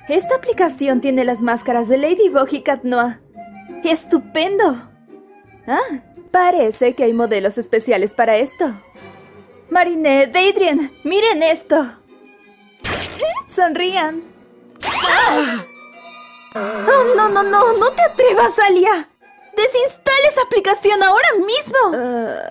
Esta aplicación tiene las máscaras de Ladybug y Cat Noir. ¡Estupendo! Ah, parece que hay modelos especiales para esto. Marinette, Adrien, miren esto. Sonrían. ¡Ah! ¡Oh, no, no, no! ¡No te atrevas, Alia! ¡Desinstala esa aplicación ahora mismo!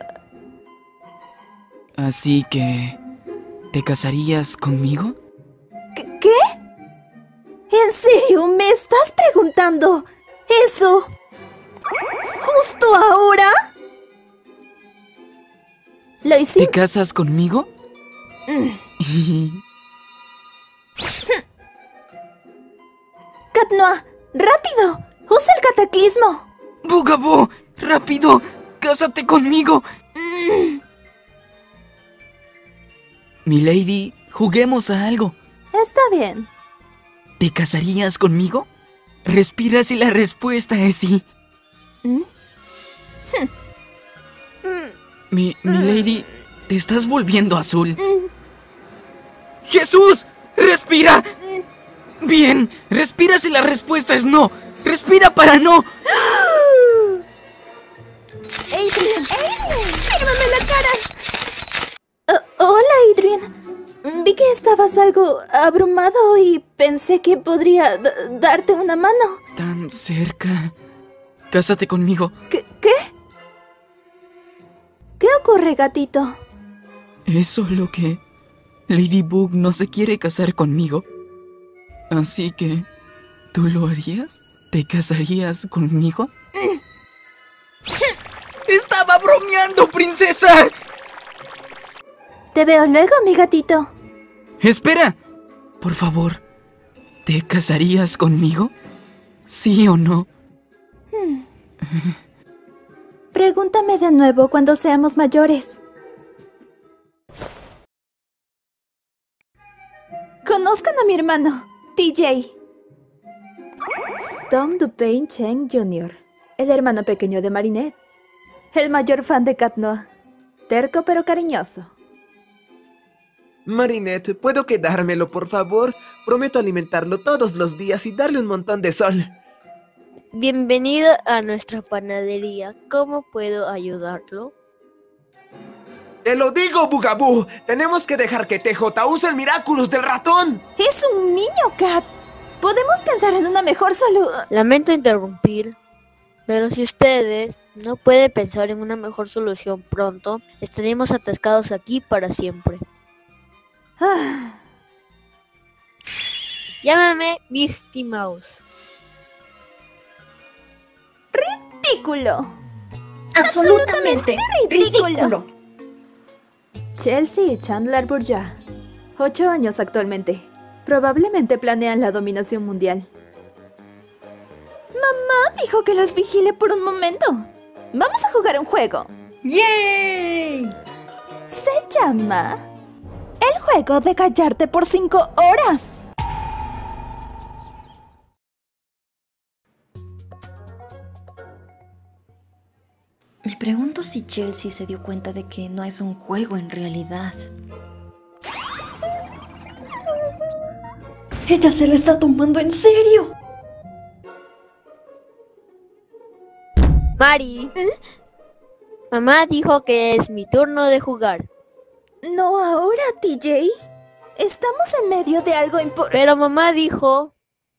Así que... ¿te casarías conmigo? ¿Qué? ¿En serio me estás preguntando eso? ¿Justo ahora? Lo hicimos. ¿Te casas conmigo? Cat Noir, rápido, usa el cataclismo. ¡Bugaboo! ¡Rápido! ¡Cásate conmigo! Milady, juguemos a algo. Está bien. ¿Te casarías conmigo? Respira si la respuesta es sí. Milady, te estás volviendo azul. ¡Jesús! ¡Respira! Bien, respira si la respuesta es no. ¡Respira para no! Adrien, ¡fírmame la cara! Hola, Adrien. Vi que estabas algo abrumado y pensé que podría darte una mano. Tan cerca. Cásate conmigo. ¿Qué? ¿Qué ocurre, gatito? Es solo que Ladybug no se quiere casar conmigo. Así que... ¿tú lo harías? ¿Te casarías conmigo? ¡Estaba bromeando, princesa! Te veo luego, mi gatito. ¡Espera! Por favor, ¿te casarías conmigo? ¿Sí o no? Pregúntame de nuevo cuando seamos mayores. Conozcan a mi hermano, TJ. Tom Dupain Cheng Jr., el hermano pequeño de Marinette. El mayor fan de Cat Noir. Terco pero cariñoso. Marinette, ¿puedo quedármelo, por favor? Prometo alimentarlo todos los días y darle un montón de sol. Bienvenido a nuestra panadería. ¿Cómo puedo ayudarlo? ¡Te lo digo, Bugaboo! Tenemos que dejar que TJ use el Miraculous del ratón. ¡Es un niño, Cat! Podemos pensar en una mejor solución. Lamento interrumpir, pero si ustedes no pueden pensar en una mejor solución pronto, estaremos atascados aquí para siempre. Llámame Mickey Mouse. ¡Ridículo! Absolutamente ridículo. Chelsea y Chandler Bourgeois. 8 años actualmente. Probablemente planean la dominación mundial. Mamá dijo que los vigile por un momento. Vamos a jugar un juego. ¡Yay! Se llama... el juego de callarte por 5 horas. Me pregunto si Chelsea se dio cuenta de que no es un juego en realidad. ¡Ella se la está tomando en serio! Mari. Mamá dijo que es mi turno de jugar. No ahora, TJ. Estamos en medio de algo importante. Pero mamá dijo...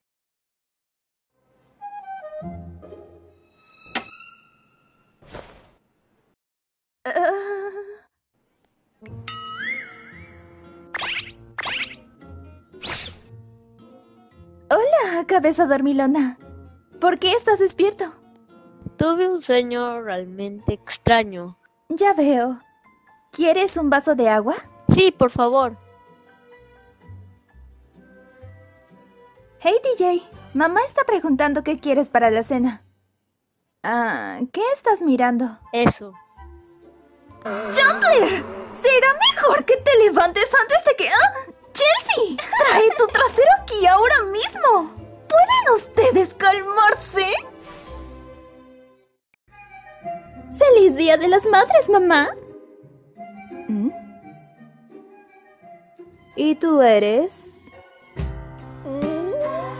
Hola, cabeza dormilona. ¿Por qué estás despierto? Tuve un sueño realmente extraño. Ya veo. ¿Quieres un vaso de agua? Sí, por favor. Hey, DJ. Mamá está preguntando qué quieres para la cena. ¿Qué estás mirando? Eso. ¡Chandler! Será mejor que te levantes antes de que... ¡Chelsea! ¡Trae tu trasero aquí ahora mismo! ¿Pueden ustedes calmarse? ¡Feliz Día de las Madres, mamá! ¿Y tú eres?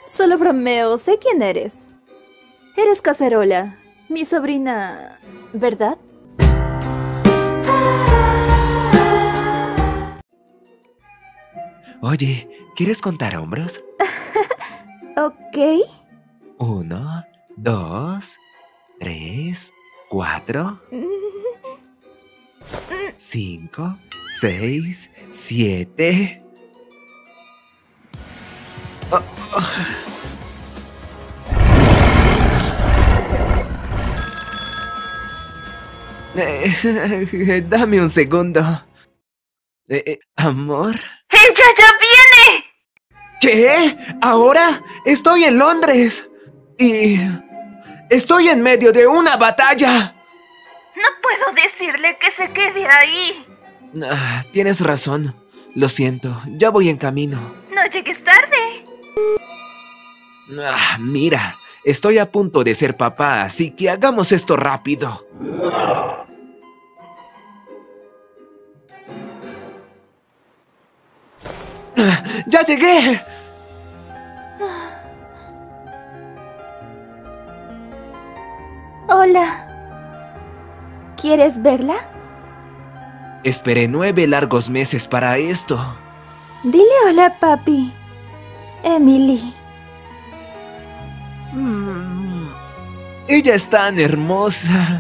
Solo bromeo, sé quién eres. Eres Cacerola, mi sobrina, ¿verdad? Oye, ¿quieres contar hombros? Ok. 1, 2, 3, 4, 5, 6, 7. Dame un segundo. Amor. ¡Ella ya viene! ¿Qué? ¿Ahora? Estoy en Londres. Y... estoy en medio de una batalla. No puedo decirle que se quede ahí. Tienes razón. Lo siento, ya voy en camino. No llegues tarde. Mira, estoy a punto de ser papá, así que hagamos esto rápido. ¡Ya llegué! Hola. ¿Quieres verla? Esperé 9 largos meses para esto. Dile hola, papi. Emily. Ella es tan hermosa.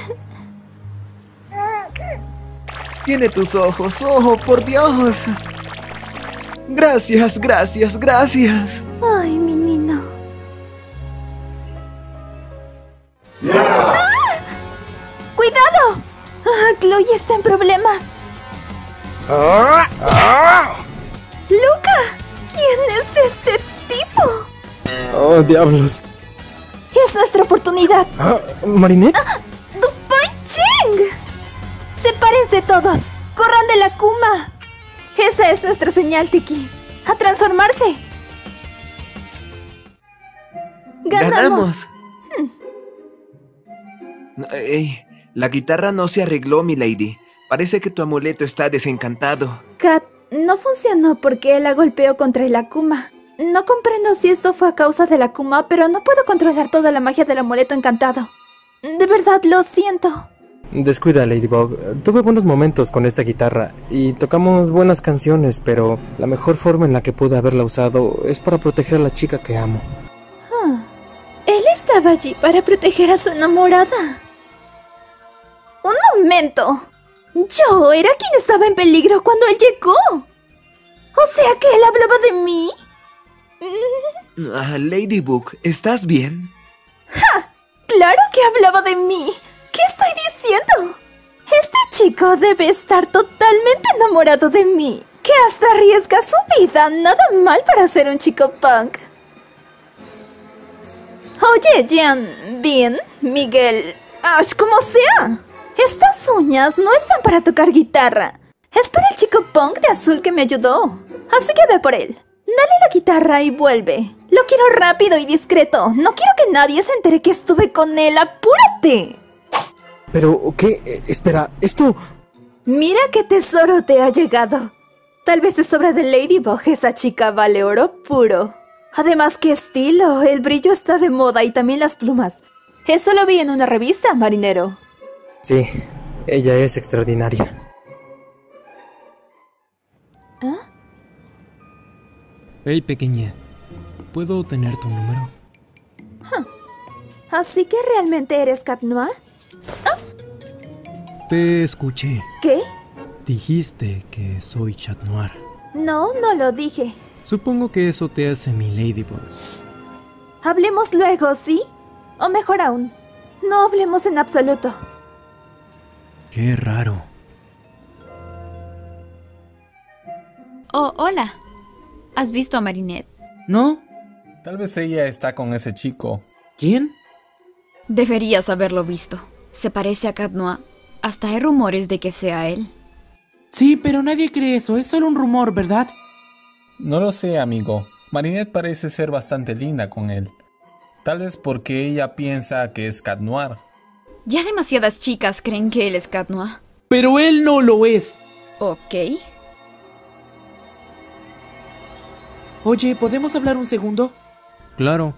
Tiene tus ojos, oh, por Dios. Gracias, gracias, gracias. Ay, mi niño. ¡Ah! ¡Cuidado! Chloe está en problemas. ¡Luca! ¿Quién es este tipo? Oh, diablos. Es nuestra oportunidad. ¿Marinette? ¡Dubai Cheng! ¡Sepárense todos! ¡Corran de la Kuma! Esa es nuestra señal, Tiki. ¡A transformarse! ¡Ganamos! Ey, la guitarra no se arregló, mi lady. Parece que tu amuleto está desencantado. Kat, no funcionó porque la golpeó contra el Akuma. No comprendo si esto fue a causa del Akuma, pero no puedo controlar toda la magia del amuleto encantado. De verdad, lo siento. Descuida, Ladybug. Tuve buenos momentos con esta guitarra y tocamos buenas canciones, pero la mejor forma en la que pude haberla usado es para proteger a la chica que amo. Él estaba allí para proteger a su enamorada. ¡Un momento! Yo era quien estaba en peligro cuando él llegó. ¿O sea que él hablaba de mí? Ladybug, ¿estás bien? ¡Ja! ¡Claro que hablaba de mí! ¿Qué estoy diciendo? Este chico debe estar totalmente enamorado de mí, que hasta arriesga su vida. Nada mal para ser un chico punk. Oye, Jan, bien, Miguel, Ash, como sea. Estas uñas no están para tocar guitarra. Es para el chico punk de azul que me ayudó. Así que ve por él. Dale la guitarra y vuelve. Lo quiero rápido y discreto. No quiero que nadie se entere que estuve con él. ¡Apúrate! ¿Pero qué? Espera, esto... Mira qué tesoro te ha llegado. Tal vez es obra de Ladybug. Esa chica vale oro puro. Además, qué estilo. El brillo está de moda y también las plumas. Eso lo vi en una revista, marinero. Sí, ella es extraordinaria. Hey, pequeña, ¿puedo tener tu número? ¿Así que realmente eres Cat Noir? Te escuché. ¿Qué? Dijiste que soy Chat Noir. No, no lo dije. Supongo que eso te hace mi Ladybug. Hablemos luego, ¿sí? O mejor aún, no hablemos en absoluto. Qué raro. Oh, hola. ¿Has visto a Marinette? ¿No? Tal vez ella está con ese chico. ¿Quién? Deberías haberlo visto. Se parece a Cat Noir. Hasta hay rumores de que sea él. Sí, pero nadie cree eso. Es solo un rumor, ¿verdad? No lo sé, amigo. Marinette parece ser bastante linda con él. Tal vez porque ella piensa que es Cat Noir. Ya demasiadas chicas creen que él es Cat Noir. Pero él no lo es. Ok. Oye, ¿podemos hablar un segundo? Claro.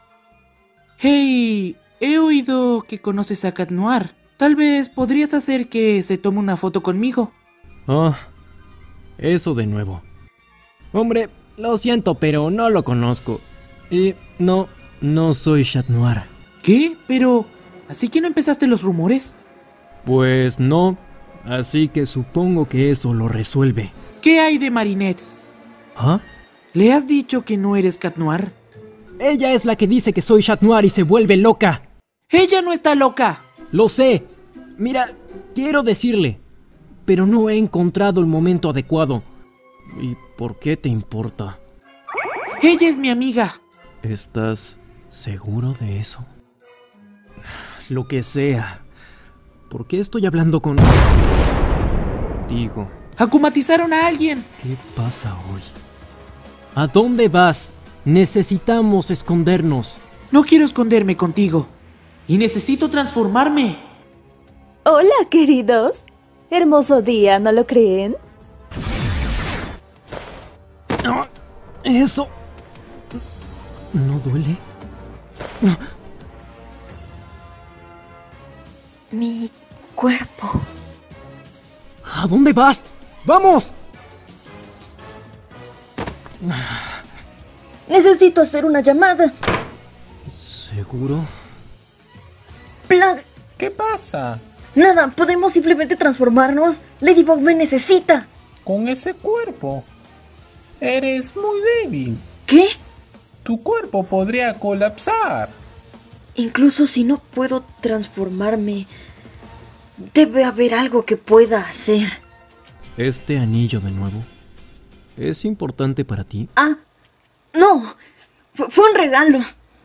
Hey, he oído que conoces a Cat Noir. Tal vez podrías hacer que se tome una foto conmigo. Ah, eso de nuevo. Hombre, lo siento, pero no lo conozco. Y no soy Chat Noir. ¿Qué? Pero, ¿así que no empezaste los rumores? Pues no, así que supongo que eso lo resuelve. ¿Qué hay de Marinette? ¿Ah? ¿Le has dicho que no eres Cat Noir? Ella es la que dice que soy Chat Noir y se vuelve loca. ¡Ella no está loca! Lo sé. Mira, quiero decirle, pero no he encontrado el momento adecuado. ¿Y por qué te importa? ¡Ella es mi amiga! ¿Estás seguro de eso? Lo que sea. ¿Por qué estoy hablando con...? Digo... ¡Acumatizaron a alguien! ¿Qué pasa hoy? ¿A dónde vas? Necesitamos escondernos. No quiero esconderme contigo. Y necesito transformarme. Hola, queridos. Hermoso día, ¿no lo creen? ¿Eso no duele? Mi cuerpo. ¿A dónde vas? ¡Vamos! Necesito hacer una llamada. ¿Seguro? Plug. ¿Qué pasa? Nada, podemos simplemente transformarnos. Ladybug me necesita. Con ese cuerpo. Eres muy débil. ¿Qué? Tu cuerpo podría colapsar. Incluso si no puedo transformarme, debe haber algo que pueda hacer. ¿Este anillo de nuevo es importante para ti? Ah, no. Fue un regalo.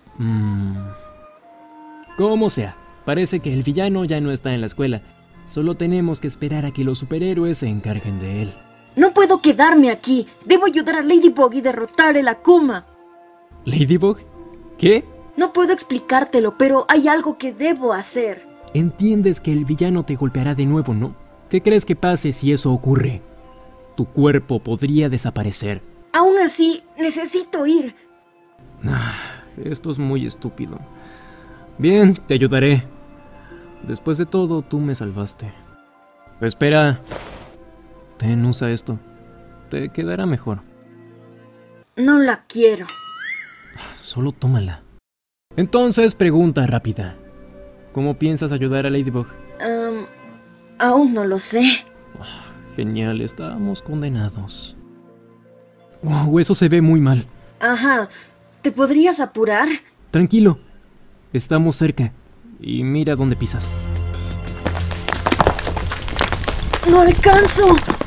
Como sea, parece que el villano ya no está en la escuela. Solo tenemos que esperar a que los superhéroes se encarguen de él. No puedo quedarme aquí. Debo ayudar a Ladybug y derrotar el Akuma. ¿Ladybug? ¿Qué? No puedo explicártelo, pero hay algo que debo hacer. Entiendes que el villano te golpeará de nuevo, ¿no? ¿Qué crees que pase si eso ocurre? Tu cuerpo podría desaparecer. Aún así, necesito ir. Esto es muy estúpido. Bien, te ayudaré. Después de todo, tú me salvaste. Espera. Usa esto. Te quedará mejor. No la quiero. Solo tómala. Entonces, pregunta rápida. ¿Cómo piensas ayudar a Ladybug? Aún no lo sé. Genial, estábamos condenados. Wow, eso se ve muy mal. Ajá. ¿Te podrías apurar? Tranquilo. Estamos cerca. Y mira dónde pisas. ¡No alcanzo!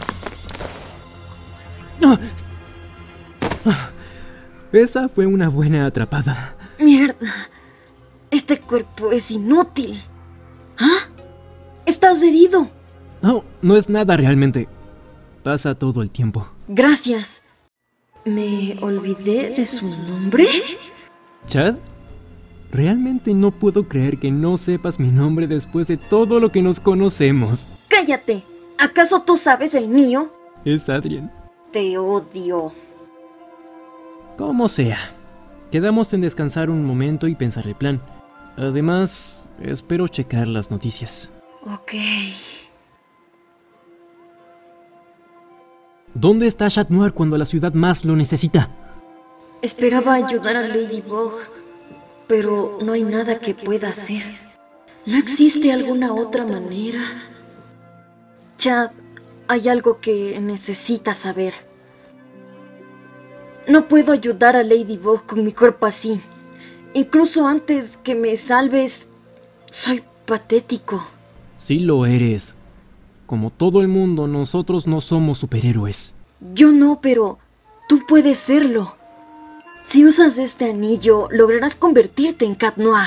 Esa fue una buena atrapada. Mierda. Este cuerpo es inútil. ¿Ah? ¿Estás herido? No, no es nada realmente. Pasa todo el tiempo. Gracias. ¿Me olvidé de su nombre? ¿Chad? Realmente no puedo creer que no sepas mi nombre después de todo lo que nos conocemos. ¡Cállate! ¿Acaso tú sabes el mío? Es Adrien. Te odio. Como sea. Quedamos en descansar un momento y pensar el plan. Además, espero checar las noticias. Ok. ¿Dónde está Chat Noir cuando la ciudad más lo necesita? Esperaba ayudar a Ladybug, pero no hay nada que pueda hacer. ¿No existe alguna otra manera? Chad, hay algo que necesitas saber. No puedo ayudar a Ladybug con mi cuerpo así. Incluso antes que me salves, soy patético. Sí lo eres. Como todo el mundo, nosotros no somos superhéroes. Yo no, pero tú puedes serlo. Si usas este anillo, lograrás convertirte en Cat Noir.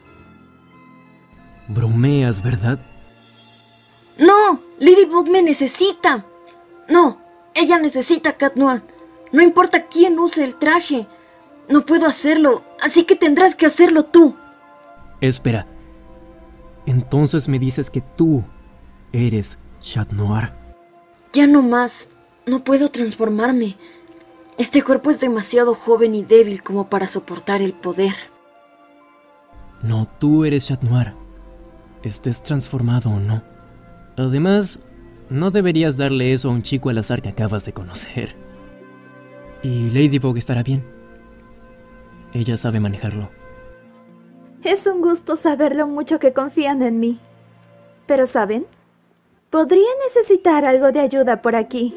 Bromeas, ¿verdad? ¡No! ¡Ladybug me necesita! No, ella necesita a Cat Noir. No importa quién use el traje. No puedo hacerlo, así que tendrás que hacerlo tú. Espera. Entonces me dices que tú eres Chat Noir. Ya no más. No puedo transformarme. Este cuerpo es demasiado joven y débil como para soportar el poder. No, tú eres Chat Noir. Estés transformado o no. Además, no deberías darle eso a un chico al azar que acabas de conocer. Y Ladybug estará bien. Ella sabe manejarlo. Es un gusto saber lo mucho que confían en mí. Pero ¿saben? Podría necesitar algo de ayuda por aquí.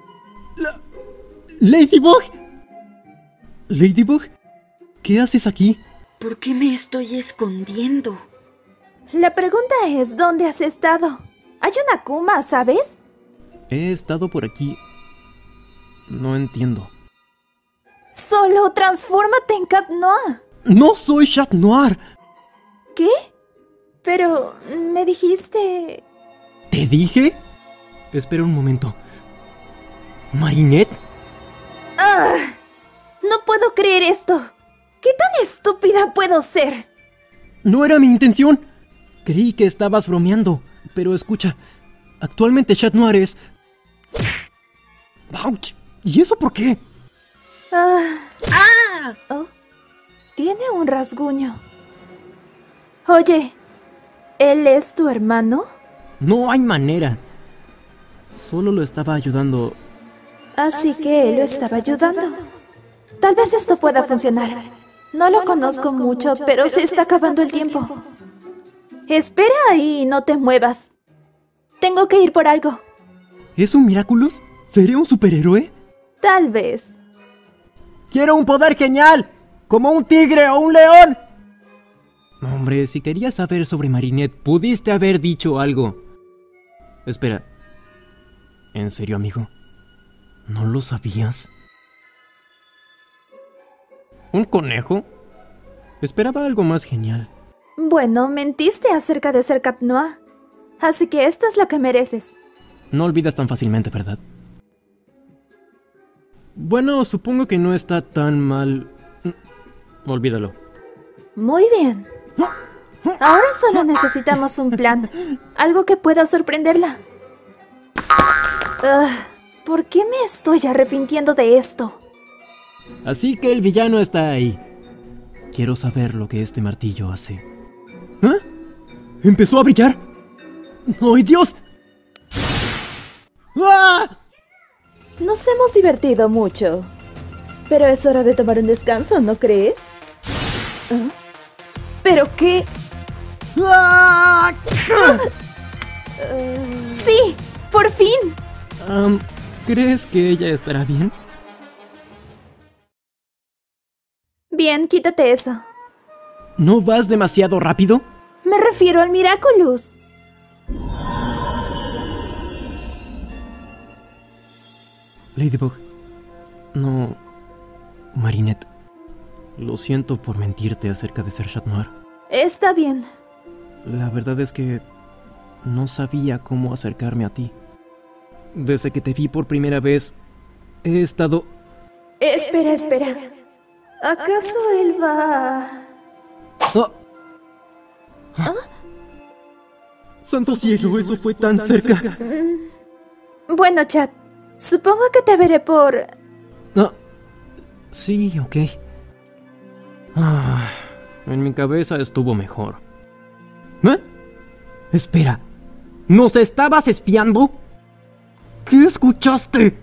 ¿Ladybug? ¿Ladybug? ¿Qué haces aquí? ¿Por qué me estoy escondiendo? La pregunta es, ¿dónde has estado? Hay una Kuma, ¿sabes? He estado por aquí. No entiendo. Solo transfórmate en Cat Noir. ¡No soy Chat Noir! ¿Qué? Pero me dijiste... ¿Te dije? Espera un momento. ¿Marinette? ¡Ah! No puedo creer esto. ¿Qué tan estúpida puedo ser? No era mi intención. Creí que estabas bromeando. Pero escucha, actualmente Chat Noir es... ¡Auch! ¿Y eso por qué? Oh, tiene un rasguño. Oye, ¿él es tu hermano? No hay manera. Solo lo estaba ayudando. Así que él lo estaba ayudando. Tal vez esto pueda funcionar. No lo conozco mucho, pero se está acabando el tiempo. Espera ahí y no te muevas. Tengo que ir por algo. ¿Es un Miraculous? ¿Seré un superhéroe? Tal vez. ¡Quiero un poder genial! ¡Como un tigre o un león! Hombre, si querías saber sobre Marinette, pudiste haber dicho algo. Espera. ¿En serio, amigo? ¿No lo sabías? ¿Un conejo? Esperaba algo más genial. Bueno, mentiste acerca de ser Cat Noir. Así que esto es lo que mereces. No olvidas tan fácilmente, ¿verdad? Bueno, supongo que no está tan mal. Olvídalo. Muy bien. Ahora solo necesitamos un plan. Algo que pueda sorprenderla. ¿Por qué me estoy arrepintiendo de esto? Así que el villano está ahí. Quiero saber lo que este martillo hace. ¿Ah? ¿Empezó a brillar? ¡Ay, Dios! ¡Ah! Nos hemos divertido mucho. Pero es hora de tomar un descanso, ¿no crees? ¿Ah? ¿Pero qué? ¡Ah! ¡Sí! ¡Por fin! ¿Crees que ella estará bien? Bien, quítate eso. ¿No vas demasiado rápido? Me refiero al Miraculous. Ladybug. No... Marinette. Lo siento por mentirte acerca de ser Chat Noir. Está bien. La verdad es que... no sabía cómo acercarme a ti. Desde que te vi por primera vez... he estado... Espera. ¿Acaso él va...? ¡Ah! ¿Ah? ¡Santo cielo! ¡Eso fue tan cerca! Bueno, Chat. Supongo que te veré por... Ah, sí, ok. En mi cabeza estuvo mejor. ¿Eh? Espera. ¿Nos estabas espiando? ¿Qué escuchaste?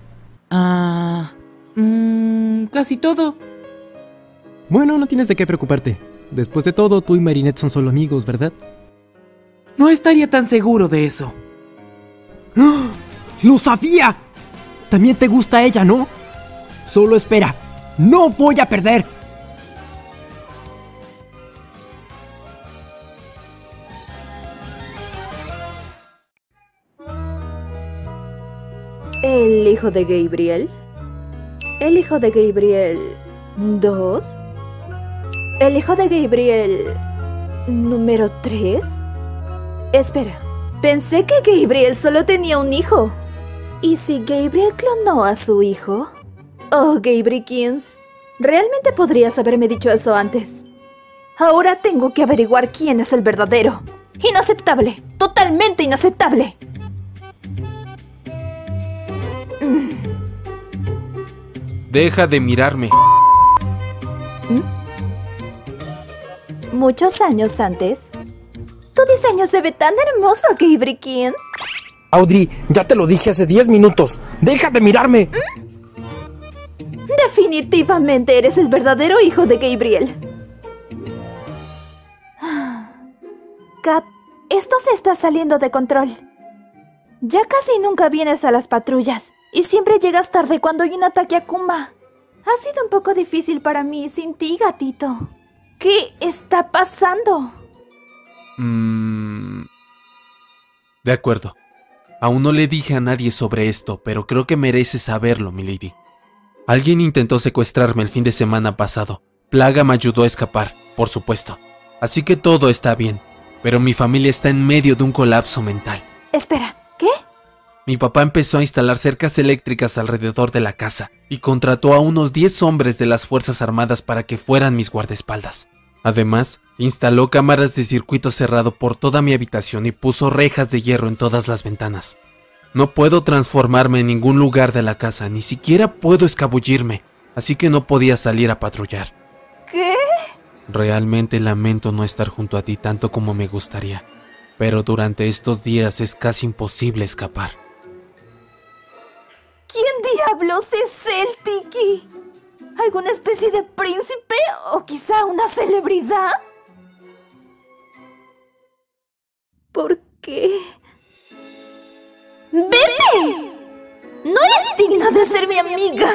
Casi todo. Bueno, no tienes de qué preocuparte. Después de todo, tú y Marinette son solo amigos, ¿verdad? No estaría tan seguro de eso. ¡Ah! ¡Lo sabía! También te gusta ella, ¿no? Solo espera. ¡No voy a perder! ¿El hijo de Gabriel? ¿El hijo de Gabriel 2? ¿El hijo de Gabriel número 3? Espera, pensé que Gabriel solo tenía un hijo. ¿Y si Gabriel clonó a su hijo? Oh, Gabrickins, realmente podrías haberme dicho eso antes. Ahora tengo que averiguar quién es el verdadero. Inaceptable, totalmente inaceptable. Deja de mirarme. Muchos años antes. Tu diseño se ve tan hermoso, Gabriel. Audrey, ya te lo dije hace 10 minutos. ¡Deja de mirarme! Definitivamente eres el verdadero hijo de Gabriel. Kat, esto se está saliendo de control. Ya casi nunca vienes a las patrullas y siempre llegas tarde cuando hay un ataque Akuma. Ha sido un poco difícil para mí sin ti, gatito. ¿Qué está pasando? De acuerdo. Aún no le dije a nadie sobre esto, pero creo que mereces saberlo, milady. Alguien intentó secuestrarme el fin de semana pasado. Plaga me ayudó a escapar, por supuesto. Así que todo está bien, pero mi familia está en medio de un colapso mental. Espera, ¿qué? Mi papá empezó a instalar cercas eléctricas alrededor de la casa y contrató a unos 10 hombres de las Fuerzas Armadas para que fueran mis guardaespaldas. Además, instaló cámaras de circuito cerrado por toda mi habitación y puso rejas de hierro en todas las ventanas. No puedo transformarme en ningún lugar de la casa, ni siquiera puedo escabullirme, así que no podía salir a patrullar. ¿Qué? Realmente lamento no estar junto a ti tanto como me gustaría, pero durante estos días es casi imposible escapar. ¿Quién diablos es él, Tiki? ¿Alguna especie de príncipe o quizá una celebridad? ¿Por qué? ¡Vete! ¡No eres digna de ser mi amiga!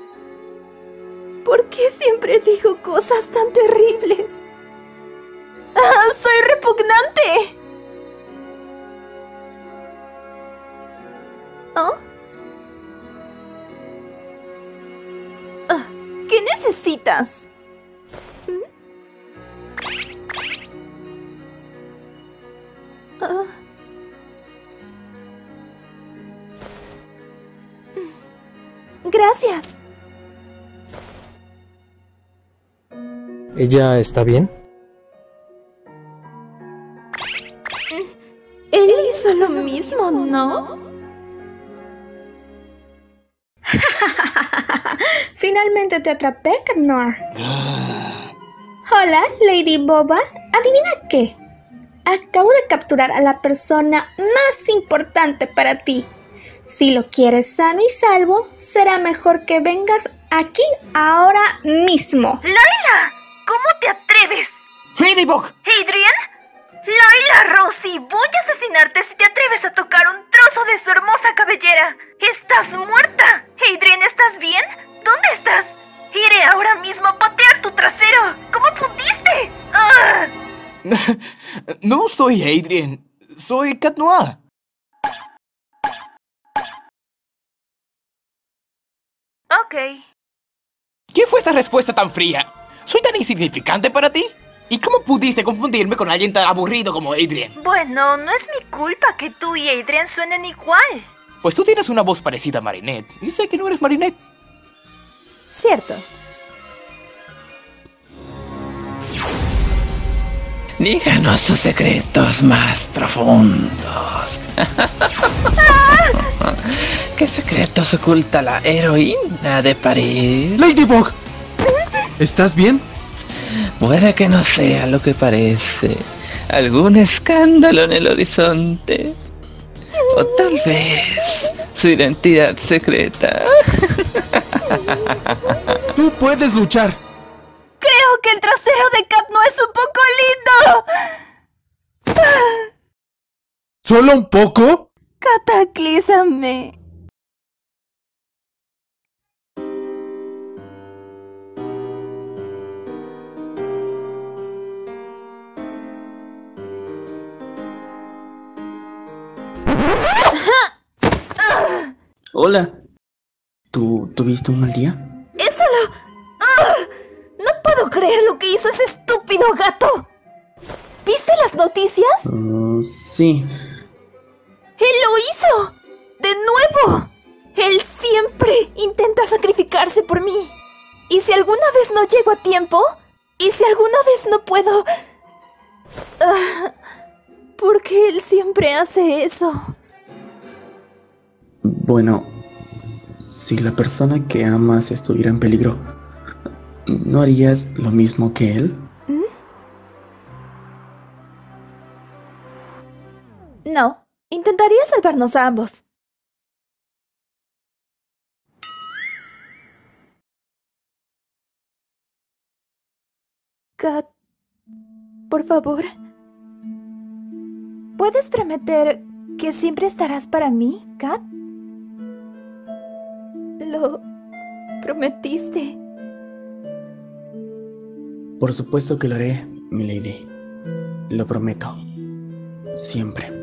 ¿Por qué siempre digo cosas tan terribles? ¡Ah, soy repugnante! ¿Oh? ¿Qué necesitas? Gracias. ¿Ella está bien? Él hizo lo mismo, ¿no? Finalmente te atrapé, Cat Noir. Hola, Lady Boba. ¿Adivina qué? Acabo de capturar a la persona más importante para ti. Si lo quieres sano y salvo, será mejor que vengas aquí ahora mismo. ¡Layla! ¿Cómo te atreves? ¡Ladybug! ¿Adrian? ¡Layla, Rosie! Voy a asesinarte si te atreves a tocar un trozo de su hermosa cabellera. ¡Estás muerta! Adrian, ¿estás bien? ¿Dónde estás? Iré ahora mismo a patear tu trasero. ¿Cómo pudiste? ¡Ah! No soy Adrian, soy Cat Noir. Ok. ¿Qué fue esa respuesta tan fría? ¿Soy tan insignificante para ti? ¿Y cómo pudiste confundirme con alguien tan aburrido como Adrian? Bueno, no es mi culpa que tú y Adrian suenen igual. Pues tú tienes una voz parecida a Marinette, y sé que no eres Marinette. Cierto. Díganos sus secretos más profundos. ¿Qué secretos oculta la heroína de París? ¡Ladybug! ¿Estás bien? Puede que no sea lo que parece. Algún escándalo en el horizonte. O tal vez su identidad secreta. ¡Tú puedes luchar! Creo que el trasero de Cat no es un poco lindo. ¿Solo un poco? Cataclízame. Hola. ¿Tú tuviste un mal día? ¡Es solo! No puedo creer lo que hizo ese estúpido gato. ¿Viste las noticias? Sí. ¡Él lo hizo! ¡De nuevo! Él siempre intenta sacrificarse por mí. ¿Y si alguna vez no llego a tiempo? ¿Y si alguna vez no puedo? ¿Por qué él siempre hace eso? Bueno, si la persona que amas estuviera en peligro, ¿no harías lo mismo que él? No, intentaría salvarnos a ambos. Kat, por favor, ¿puedes prometer que siempre estarás para mí, Kat? Lo prometiste. Por supuesto que lo haré, milady. Lo prometo. Siempre.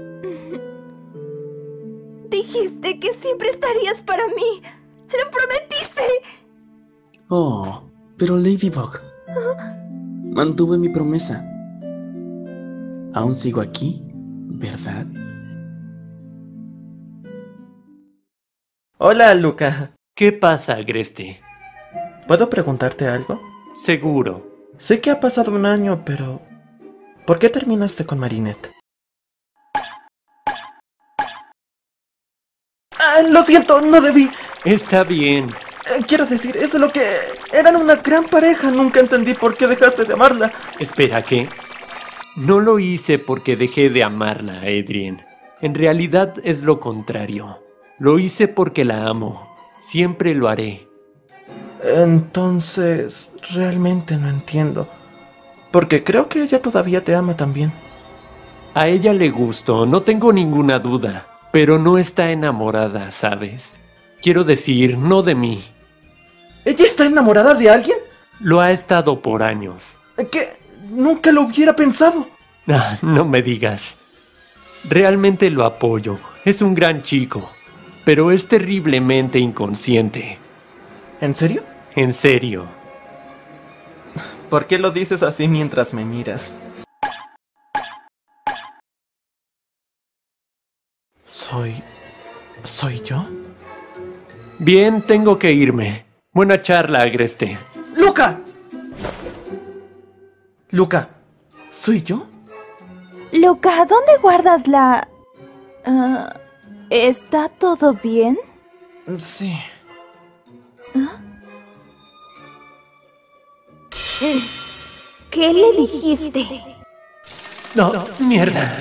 Dijiste que siempre estarías para mí. ¡Lo prometiste! Oh, pero Ladybug. Mantuve mi promesa. Aún sigo aquí, ¿verdad? Hola, Luca. ¿Qué pasa, Agreste? ¿Puedo preguntarte algo? Seguro. Sé que ha pasado un año, pero... ¿por qué terminaste con Marinette? Ah, lo siento, no debí. Está bien. Quiero decir, es lo que... eran una gran pareja, nunca entendí por qué dejaste de amarla. Espera, ¿qué? No lo hice porque dejé de amarla, Adrien. En realidad es lo contrario. Lo hice porque la amo. Siempre lo haré. Entonces, realmente no entiendo. Porque creo que ella todavía te ama también. A ella le gustó, no tengo ninguna duda. Pero no está enamorada, ¿sabes? Quiero decir, no de mí. ¿Ella está enamorada de alguien? Lo ha estado por años. ¿Qué? Nunca lo hubiera pensado. No me digas. Realmente lo apoyo. Es un gran chico. Pero es terriblemente inconsciente. ¿En serio? En serio. ¿Por qué lo dices así mientras me miras? ¿Soy yo? Bien, tengo que irme. Buena charla, Agreste. ¡Luca! Luca, ¿soy yo? Luca, ¿dónde guardas la...? ¿Está todo bien? Sí. ¿Qué le dijiste? No, mierda.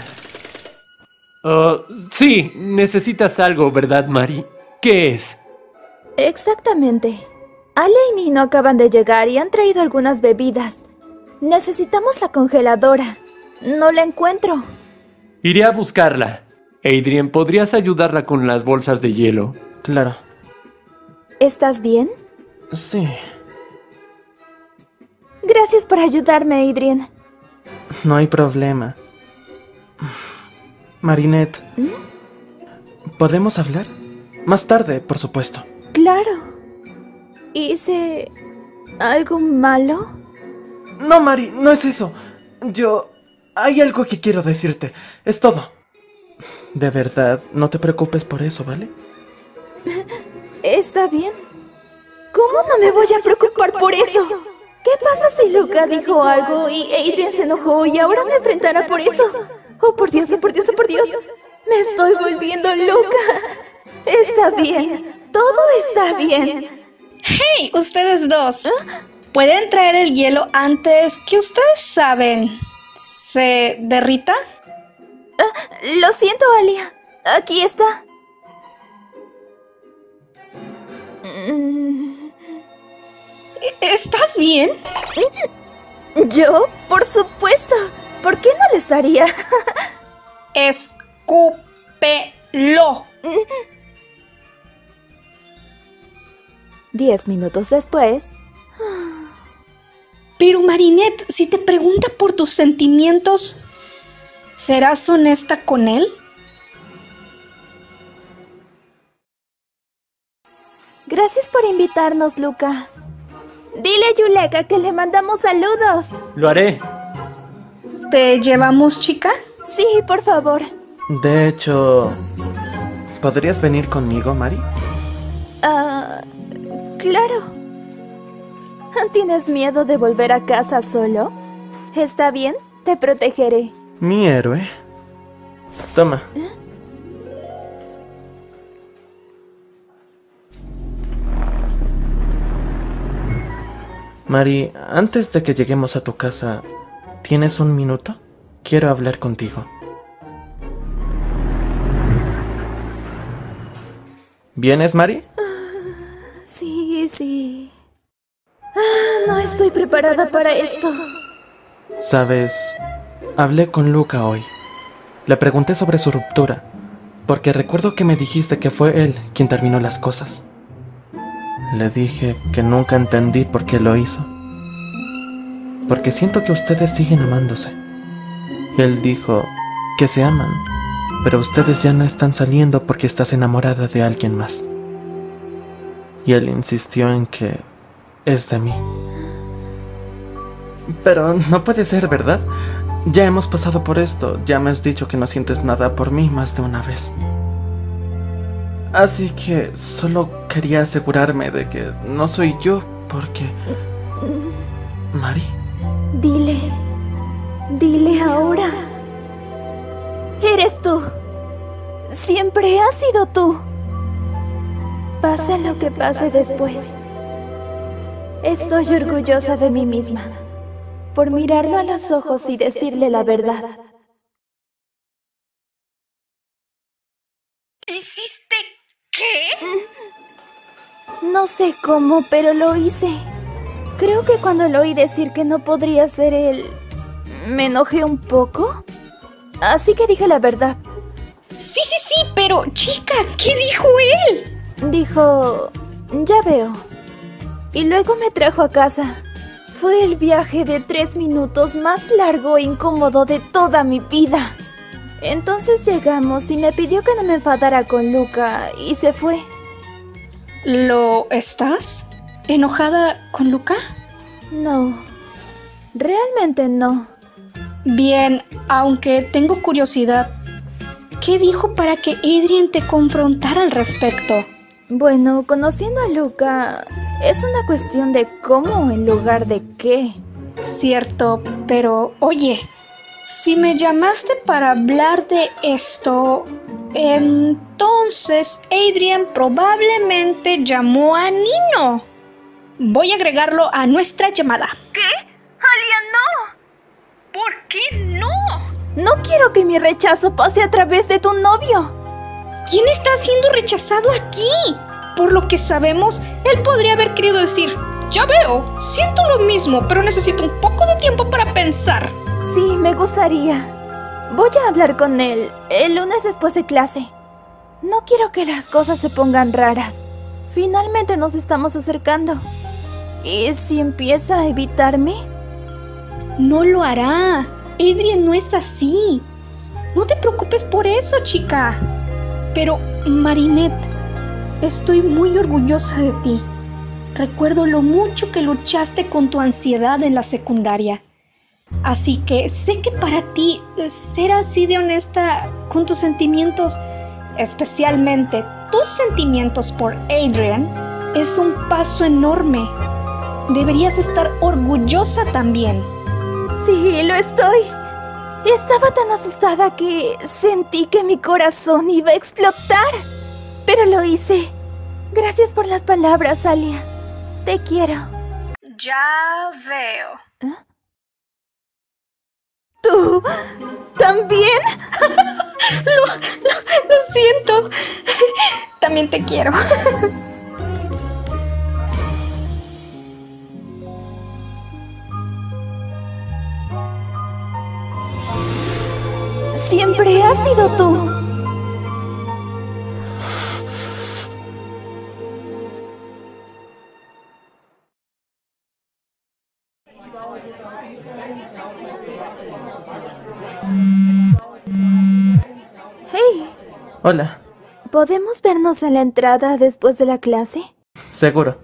Sí, necesitas algo, ¿verdad, Mari? ¿Qué es? Exactamente. Ale y Nino acaban de llegar y han traído algunas bebidas. Necesitamos la congeladora. No la encuentro. Iré a buscarla. Adrien, ¿podrías ayudarla con las bolsas de hielo? Claro. ¿Estás bien? Sí. Gracias por ayudarme, Adrien. No hay problema. Marinette, ¿podemos hablar? Más tarde, por supuesto. Claro. ¿Hice algo malo? No, Mari, no es eso. Hay algo que quiero decirte. Es todo. De verdad, no te preocupes por eso, ¿vale? Está bien. ¿Cómo no me voy a preocupar por eso? ¿Qué pasa si Luca dijo algo y Adrien se enojó y ahora me enfrentará por eso? Oh, por Dios, oh, por Dios, oh, por Dios. Me estoy volviendo loca. Está bien. Todo está bien. ¡Hey! Ustedes dos. ¿Pueden traer el hielo antes que ustedes saben se derrita? Lo siento, Alia. Aquí está. ¿Estás bien? ¿Yo? Por supuesto. ¿Por qué no le estaría? Escúpelo. 10 minutos después. Pero Marinette, si te pregunta por tus sentimientos, ¿serás honesta con él? Gracias por invitarnos, Luca. Dile a Yuleka que le mandamos saludos. Lo haré. ¿Te llevamos, chica? Sí, por favor. De hecho, ¿podrías venir conmigo, Mari? Claro. ¿Tienes miedo de volver a casa solo? ¿Está bien? Te protegeré. Mi héroe. Toma. Mari, antes de que lleguemos a tu casa, ¿tienes un minuto? Quiero hablar contigo. ¿Vienes, Mari? Sí. No estoy preparada para esto. Sabes, hablé con Luca hoy. Le pregunté sobre su ruptura, porque recuerdo que me dijiste que fue él quien terminó las cosas. Le dije que nunca entendí por qué lo hizo. Porque siento que ustedes siguen amándose. Él dijo que se aman, pero ustedes ya no están saliendo porque estás enamorada de alguien más. Y él insistió en que es de mí. Pero no puede ser, ¿verdad? Ya hemos pasado por esto. Ya me has dicho que no sientes nada por mí más de una vez. Así que solo quería asegurarme de que no soy yo, porque... Mari. Dile ahora. Eres tú. Siempre has sido tú. Pase lo que pase después. Estoy orgullosa de mí misma por mirarlo a los ojos y decirle la verdad. ¿Hiciste qué? No sé cómo, pero lo hice. Creo que cuando lo oí decir que no podría ser él, me enojé un poco. Así que dije la verdad. Sí, pero chica, ¿qué dijo él? Dijo, ya veo. Y luego me trajo a casa. Fue el viaje de 3 minutos más largo e incómodo de toda mi vida. Entonces llegamos y me pidió que no me enfadara con Luca y se fue. ¿Lo estás? ¿Enojada con Luca? No, realmente no. Bien, aunque tengo curiosidad, ¿qué dijo para que Adrien te confrontara al respecto? Bueno, conociendo a Luca, es una cuestión de cómo en lugar de qué. Cierto, pero oye, si me llamaste para hablar de esto, entonces Adrien probablemente llamó a Nino. Voy a agregarlo a nuestra llamada. ¿Qué? ¡Alia, no! ¿Por qué no? No quiero que mi rechazo pase a través de tu novio. ¿Quién está siendo rechazado aquí? Por lo que sabemos, él podría haber querido decir, ya veo, siento lo mismo, pero necesito un poco de tiempo para pensar. Sí, me gustaría. Voy a hablar con él el lunes después de clase. No quiero que las cosas se pongan raras. Finalmente nos estamos acercando. ¿Y si empieza a evitarme? No lo hará. Adrien no es así. No te preocupes por eso, chica. Pero, Marinette, estoy muy orgullosa de ti. Recuerdo lo mucho que luchaste con tu ansiedad en la secundaria. Así que sé que para ti ser así de honesta con tus sentimientos, especialmente tus sentimientos por Adrien, es un paso enorme. Deberías estar orgullosa también. Sí, lo estoy. Estaba tan asustada que sentí que mi corazón iba a explotar. Pero lo hice. Gracias por las palabras, Alia. Te quiero. Ya veo. ¿Ah? ¿Tú también? Lo siento. También te quiero. Siempre has sido tú. Hey. Hola. ¿Podemos vernos en la entrada después de la clase? Seguro.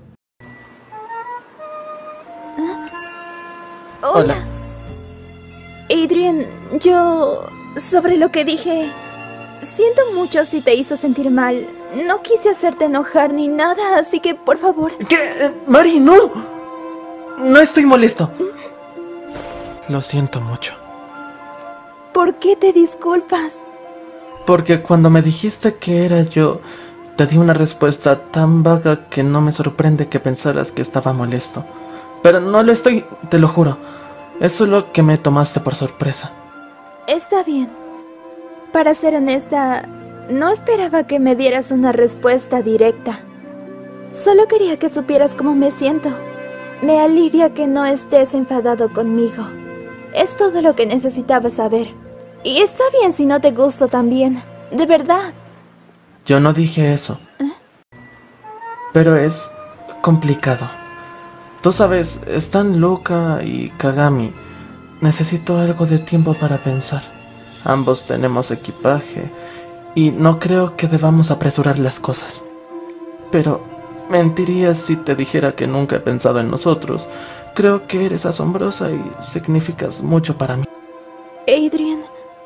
Hola. Adrien, yo... sobre lo que dije... siento mucho si te hizo sentir mal. No quise hacerte enojar ni nada, así que por favor... ¿Qué? Mari, no. No estoy molesto. Lo siento mucho. ¿Por qué te disculpas? Porque cuando me dijiste que era yo, te di una respuesta tan vaga que no me sorprende que pensaras que estaba molesto. Pero no lo estoy, te lo juro. Es solo que me tomaste por sorpresa. Está bien. Para ser honesta, no esperaba que me dieras una respuesta directa. Solo quería que supieras cómo me siento. Me alivia que no estés enfadado conmigo. Es todo lo que necesitaba saber. Y está bien si no te gusto también. De verdad. Yo no dije eso. Pero es complicado. Tú sabes, están Luca y Kagami. Necesito algo de tiempo para pensar. Ambos tenemos equipaje y no creo que debamos apresurar las cosas. Pero mentiría si te dijera que nunca he pensado en nosotros. Creo que eres asombrosa y significas mucho para mí. Adrien,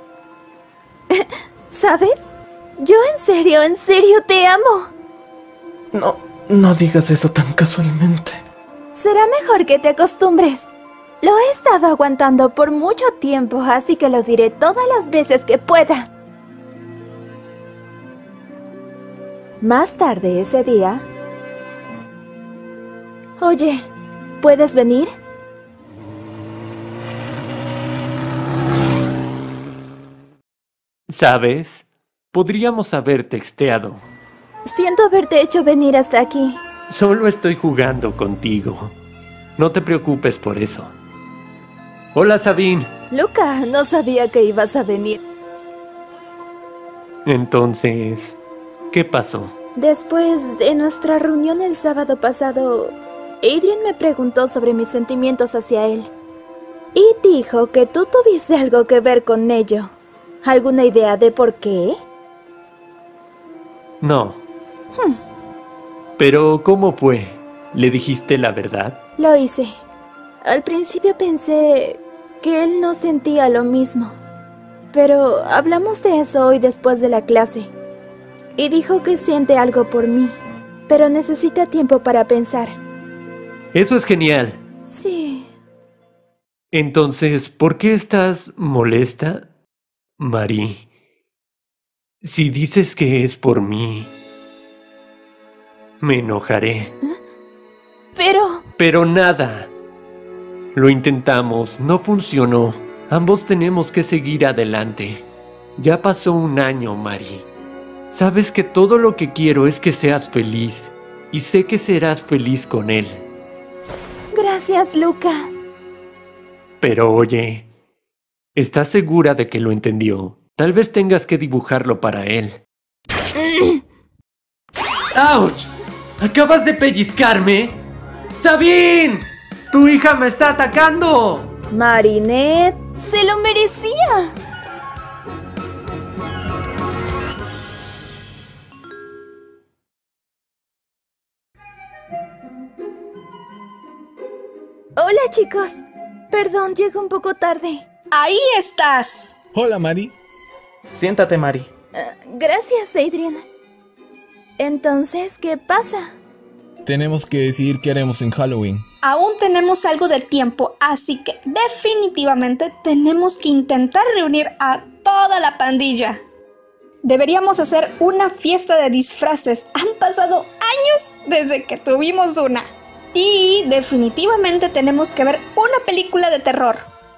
¿sabes? Yo en serio te amo. No digas eso tan casualmente. Será mejor que te acostumbres. Lo he estado aguantando por mucho tiempo, así que lo diré todas las veces que pueda. Más tarde ese día... Oye, ¿puedes venir? ¿Sabes? Podríamos haber texteado. Siento haberte hecho venir hasta aquí. Solo estoy jugando contigo. No te preocupes por eso. Hola, Sabine. Luca, no sabía que ibas a venir. Entonces, ¿qué pasó? Después de nuestra reunión el sábado pasado, Adrien me preguntó sobre mis sentimientos hacia él. Y dijo que tú tuviste algo que ver con ello. ¿Alguna idea de por qué? No. Pero, ¿cómo fue? ¿Le dijiste la verdad? Lo hice. Al principio pensé que él no sentía lo mismo. Pero hablamos de eso hoy después de la clase. Y dijo que siente algo por mí, pero necesita tiempo para pensar. Eso es genial. Sí. Entonces, ¿por qué estás molesta, Marie? Si dices que es por mí, me enojaré. Pero nada. Lo intentamos, no funcionó. Ambos tenemos que seguir adelante. Ya pasó un año, Marie. Sabes que todo lo que quiero es que seas feliz. Y sé que serás feliz con él. Gracias, Luca. Pero oye, ¿estás segura de que lo entendió? Tal vez tengas que dibujarlo para él. ¡Auch! ¿Acabas de pellizcarme? ¡Sabine! ¡Tu hija me está atacando! Marinette, se lo merecía. Hola, chicos. Perdón, llego un poco tarde. ¡Ahí estás! Hola, Mari. Siéntate, Mari. Gracias, Adrien. Entonces, ¿qué pasa? Tenemos que decidir qué haremos en Halloween. Aún tenemos algo de tiempo, así que definitivamente tenemos que intentar reunir a toda la pandilla. Deberíamos hacer una fiesta de disfraces. Han pasado años desde que tuvimos una. Y definitivamente tenemos que ver una película de terror.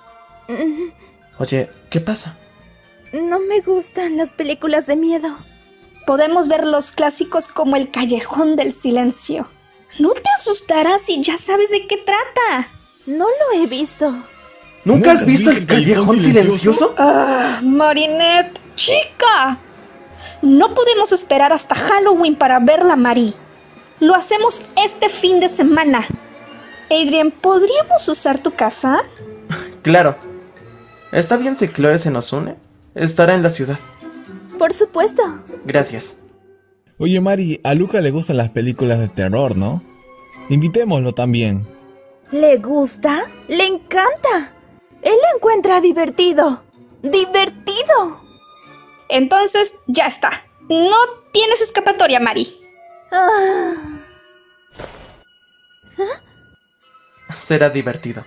Oye, ¿qué pasa? No me gustan las películas de miedo. Podemos ver los clásicos como El Callejón del Silencio. No te asustarás si ya sabes de qué trata. No lo he visto. ¿Nunca has visto El Callejón Silencioso? Marinette, chica. No podemos esperar hasta Halloween para verla, Marie. Lo hacemos este fin de semana. Adrien, ¿podríamos usar tu casa? Claro. ¿Está bien si Chloe se nos une? Estará en la ciudad. Por supuesto. Gracias. Oye, Mari, a Luca le gustan las películas de terror, ¿no? Invitémoslo también. ¿Le gusta? ¡Le encanta! Él lo encuentra divertido. ¡Divertido! Entonces, ya está. No tienes escapatoria, Marie. Será divertido.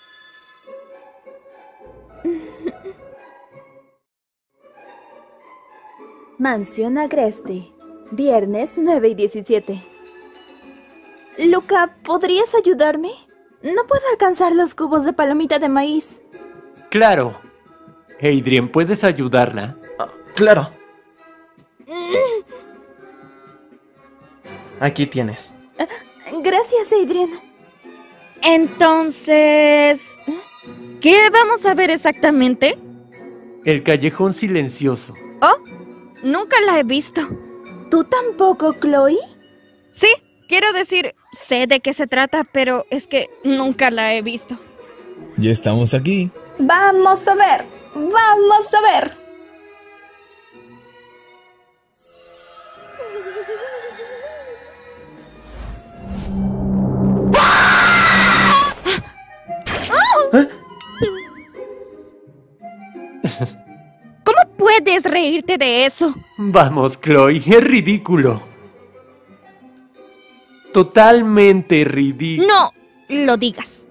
Mansión Agreste, viernes 9:17. Luca, ¿podrías ayudarme? No puedo alcanzar los cubos de palomita de maíz. Claro. Adrien, ¿puedes ayudarla? Claro. Aquí tienes. Gracias, Adrien. Entonces, ¿qué vamos a ver exactamente? El callejón silencioso. Oh, nunca la he visto. ¿Tú tampoco, Chloe? Sí, quiero decir, sé de qué se trata, pero es que nunca la he visto. Ya estamos aquí. Vamos a ver, vamos a ver. ¿Cómo puedes reírte de eso? Vamos, Chloe, es ridículo. Totalmente ridículo. No lo digas.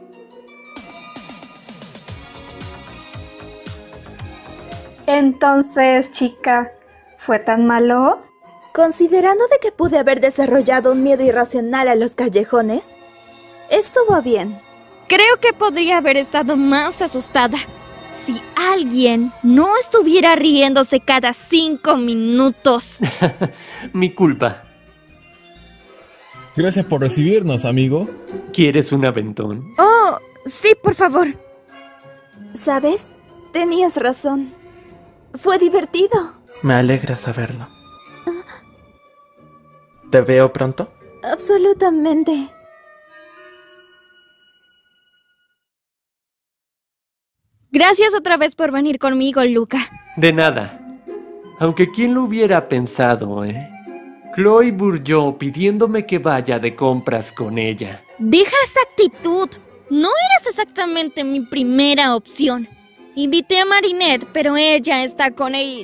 Entonces, chica, ¿fue tan malo? Considerando de que pude haber desarrollado un miedo irracional a los callejones, estuvo bien. Creo que podría haber estado más asustada si alguien no estuviera riéndose cada 5 minutos. Mi culpa. Gracias por recibirnos, amigo. ¿Quieres un aventón? Oh, sí, por favor. ¿Sabes? Tenías razón. Fue divertido. Me alegra saberlo. ¿Te veo pronto? Absolutamente. Gracias otra vez por venir conmigo, Luca. De nada. Aunque quién lo hubiera pensado, ¿eh? Chloe Bourgeois pidiéndome que vaya de compras con ella. Deja esa actitud. No eras exactamente mi primera opción. Invité a Marinette, pero ella está con Aid.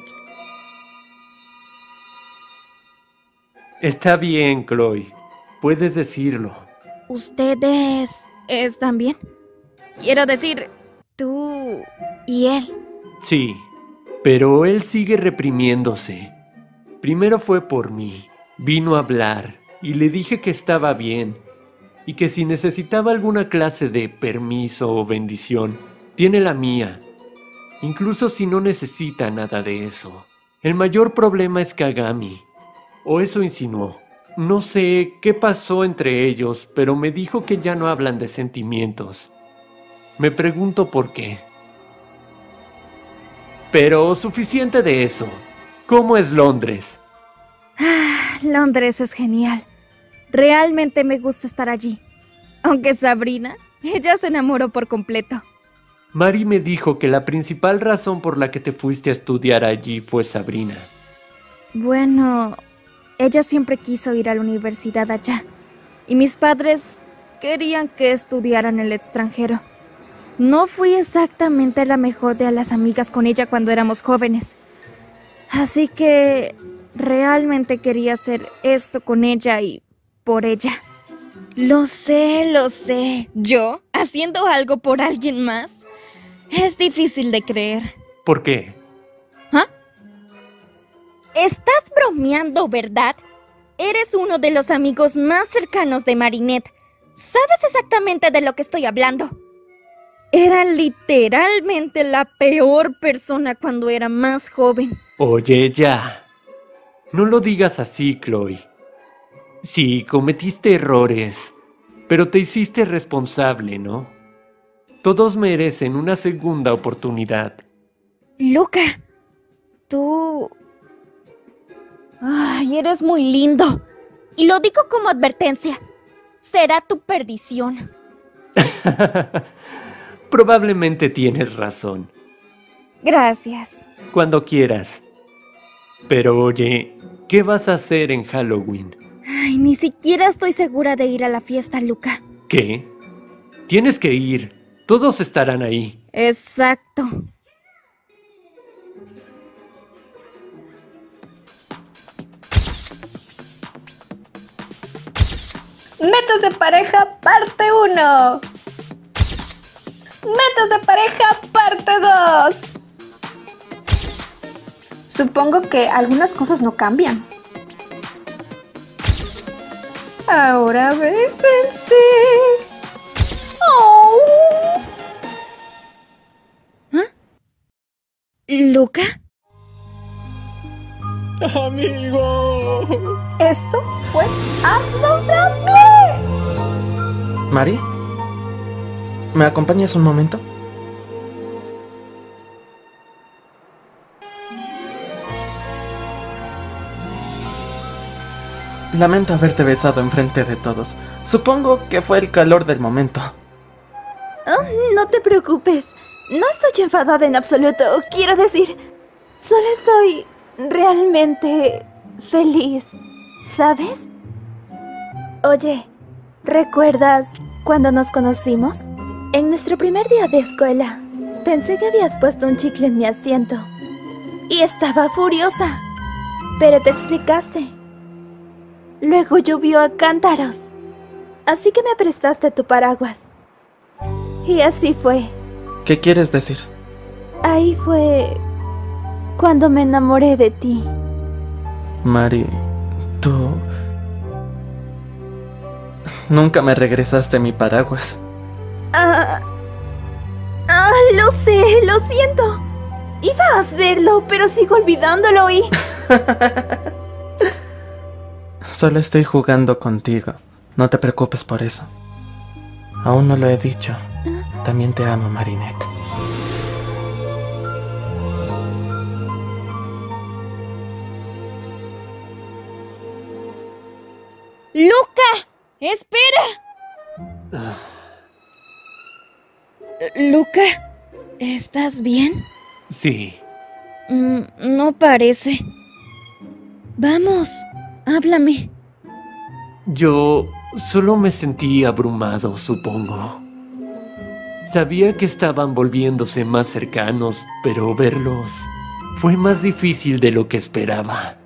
Está bien, Chloe. Puedes decirlo. ¿Ustedes están bien? Quiero decir, tú y él. Sí, pero él sigue reprimiéndose. Primero fue por mí. Vino a hablar y le dije que estaba bien y que si necesitaba alguna clase de permiso o bendición, tiene la mía. Incluso si no necesita nada de eso. El mayor problema es Kagami. O eso insinuó. No sé qué pasó entre ellos, pero me dijo que ya no hablan de sentimientos. Me pregunto por qué. Pero suficiente de eso. ¿Cómo es Londres? Londres es genial. Realmente me gusta estar allí. Aunque Sabrina, ella se enamoró por completo. Mari me dijo que la principal razón por la que te fuiste a estudiar allí fue Sabrina. Bueno, ella siempre quiso ir a la universidad allá. Y mis padres querían que estudiara en el extranjero. No fui exactamente la mejor de las amigas con ella cuando éramos jóvenes. Así que realmente quería hacer esto con ella y por ella. Lo sé. ¿Yo haciendo algo por alguien más? Es difícil de creer. ¿Por qué? ¿Ah? Estás bromeando, ¿verdad? Eres uno de los amigos más cercanos de Marinette. Sabes exactamente de lo que estoy hablando. Era literalmente la peor persona cuando era más joven. Oye, ya. No lo digas así, Chloe. Sí, cometiste errores, pero te hiciste responsable, ¿no? Todos merecen una segunda oportunidad. Luca, tú... Ay, eres muy lindo. Y lo digo como advertencia. Será tu perdición. Probablemente tienes razón. Gracias. Cuando quieras. Pero oye, ¿qué vas a hacer en Halloween? Ay, ni siquiera estoy segura de ir a la fiesta, Luca. ¿Qué? Tienes que ir. Todos estarán ahí. Exacto. Metas de pareja parte 1. Metas de pareja parte 2. Supongo que algunas cosas no cambian. Ahora bésense. ¿Luca? ¡Amigo! Eso fue adorable. ¿Mari? ¿Me acompañas un momento? Lamento haberte besado enfrente de todos. Supongo que fue el calor del momento. Oh, no te preocupes. No estoy enfadada en absoluto. Quiero decir, solo estoy realmente feliz, ¿sabes? Oye, ¿recuerdas cuando nos conocimos? En nuestro primer día de escuela, pensé que habías puesto un chicle en mi asiento. Y estaba furiosa. Pero te explicaste. Luego llovió a cántaros. Así que me prestaste tu paraguas. Y así fue. ¿Qué quieres decir? Ahí fue cuando me enamoré de ti. Mari, tú... nunca me regresaste mi paraguas. Lo sé, lo siento. Iba a hacerlo, pero sigo olvidándolo y... Solo estoy jugando contigo. No te preocupes por eso. Aún no lo he dicho. También te amo, Marinette. ¡Luca! ¡Espera! Luca, ¿estás bien? Sí. No parece. Vamos, háblame. Yo solo me sentí abrumado, supongo. Sabía que estaban volviéndose más cercanos, pero verlos fue más difícil de lo que esperaba.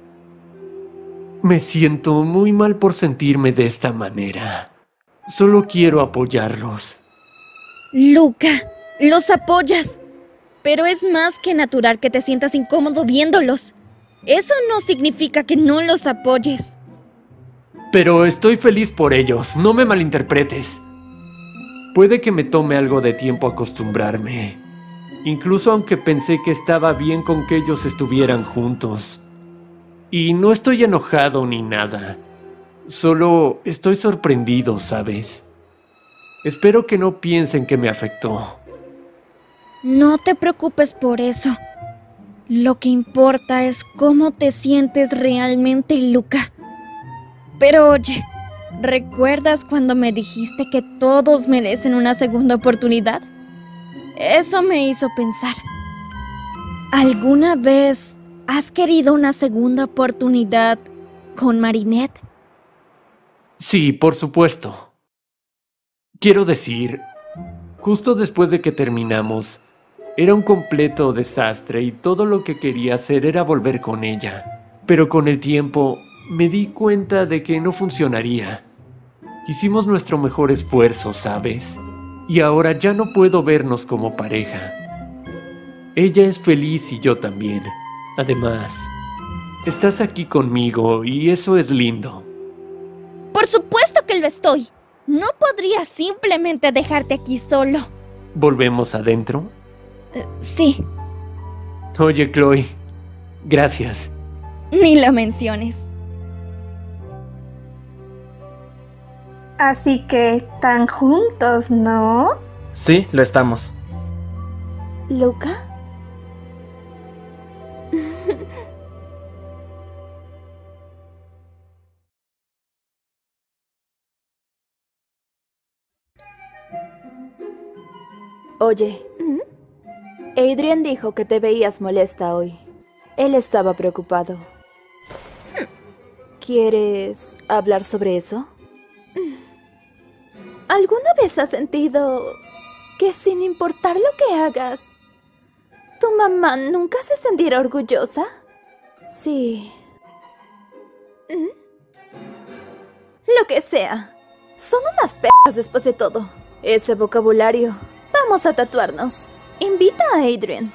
Me siento muy mal por sentirme de esta manera. Solo quiero apoyarlos. Luca, los apoyas. Pero es más que natural que te sientas incómodo viéndolos. Eso no significa que no los apoyes. Pero estoy feliz por ellos, no me malinterpretes. Puede que me tome algo de tiempo acostumbrarme. Incluso aunque pensé que estaba bien con que ellos estuvieran juntos. Y no estoy enojado ni nada. Solo estoy sorprendido, ¿sabes? Espero que no piensen que me afectó. No te preocupes por eso. Lo que importa es cómo te sientes realmente, Luca. Pero oye, ¿recuerdas cuando me dijiste que todos merecen una segunda oportunidad? Eso me hizo pensar. ¿Alguna vez has querido una segunda oportunidad con Marinette? Sí, por supuesto. Quiero decir, justo después de que terminamos, era un completo desastre y todo lo que quería hacer era volver con ella. Pero con el tiempo me di cuenta de que no funcionaría. Hicimos nuestro mejor esfuerzo, ¿sabes? Y ahora ya no puedo vernos como pareja. Ella es feliz y yo también. Además, estás aquí conmigo y eso es lindo. ¡Por supuesto que lo estoy! No podría simplemente dejarte aquí solo. ¿Volvemos adentro? Sí. Oye, Chloe, gracias. Ni lo menciones. Así que, ¿están juntos, no? Sí, lo estamos. ¿Luca? Oye, Adrien dijo que te veías molesta hoy. Él estaba preocupado. ¿Quieres hablar sobre eso? ¿Alguna vez has sentido que sin importar lo que hagas, tu mamá nunca se sentirá orgullosa? Sí. Lo que sea. Son unas p***as después de todo. Ese vocabulario. Vamos a tatuarnos. Invita a Adrien.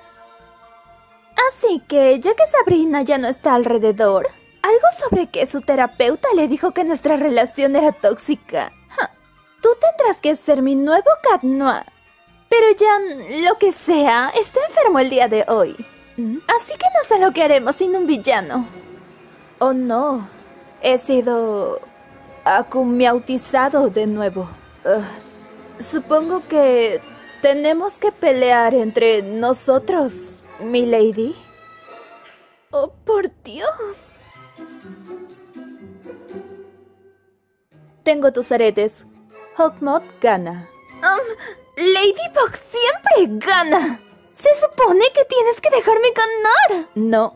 Así que, ya que Sabrina ya no está alrededor, algo sobre que su terapeuta le dijo que nuestra relación era tóxica. Tú tendrás que ser mi nuevo Cat Noir. Pero Jan, lo que sea, está enfermo el día de hoy. Así que no sé lo que haremos sin un villano. Oh no, he sido acumiautizado de nuevo. Supongo que tenemos que pelear entre nosotros, milady. Oh, por Dios. Tengo tus aretes. Hawkmoth gana. Ladybug siempre gana. Se supone que tienes que dejarme ganar. No.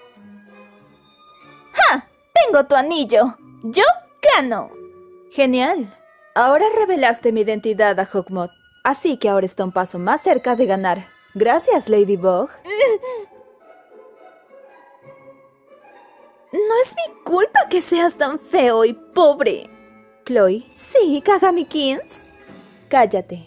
¡Ja! Tengo tu anillo. Yo gano. Genial. Ahora revelaste mi identidad a Hawkmoth. Así que ahora está un paso más cerca de ganar. Gracias, Ladybug. No es mi culpa que seas tan feo y pobre. Chloe, sí, Kagamikins. Cállate.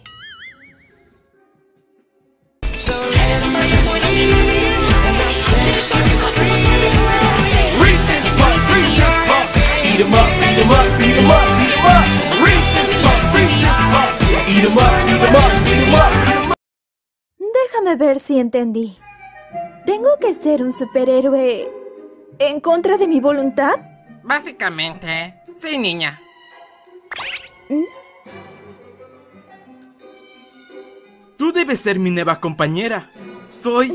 Déjame ver si entendí. ¿Tengo que ser un superhéroe en contra de mi voluntad? Básicamente, sí, niña. Tú debes ser mi nueva compañera. Soy...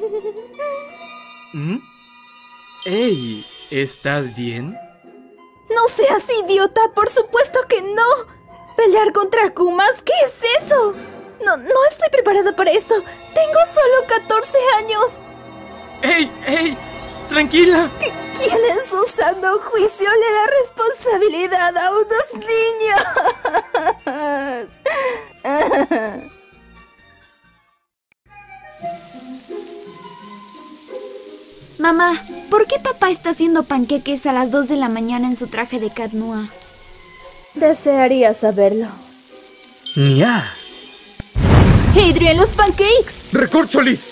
Hey, ¿estás bien? ¡No seas idiota! ¡Por supuesto que no! ¿Pelear contra Akumas? ¿Qué es eso? No estoy preparada para esto. Tengo solo 14 años. ¡Ey! ¡Tranquila! ¿Quién en su sano juicio le da responsabilidad a unos niños? Mamá, ¿por qué papá está haciendo panqueques a las 2 de la mañana en su traje de Cat Noir? Desearía saberlo. ¡Nya! ¡Adrien, los pancakes! ¡Recorcholis!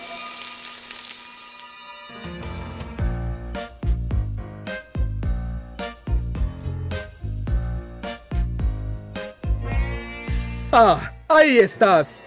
¡Ah! ¡Ahí estás!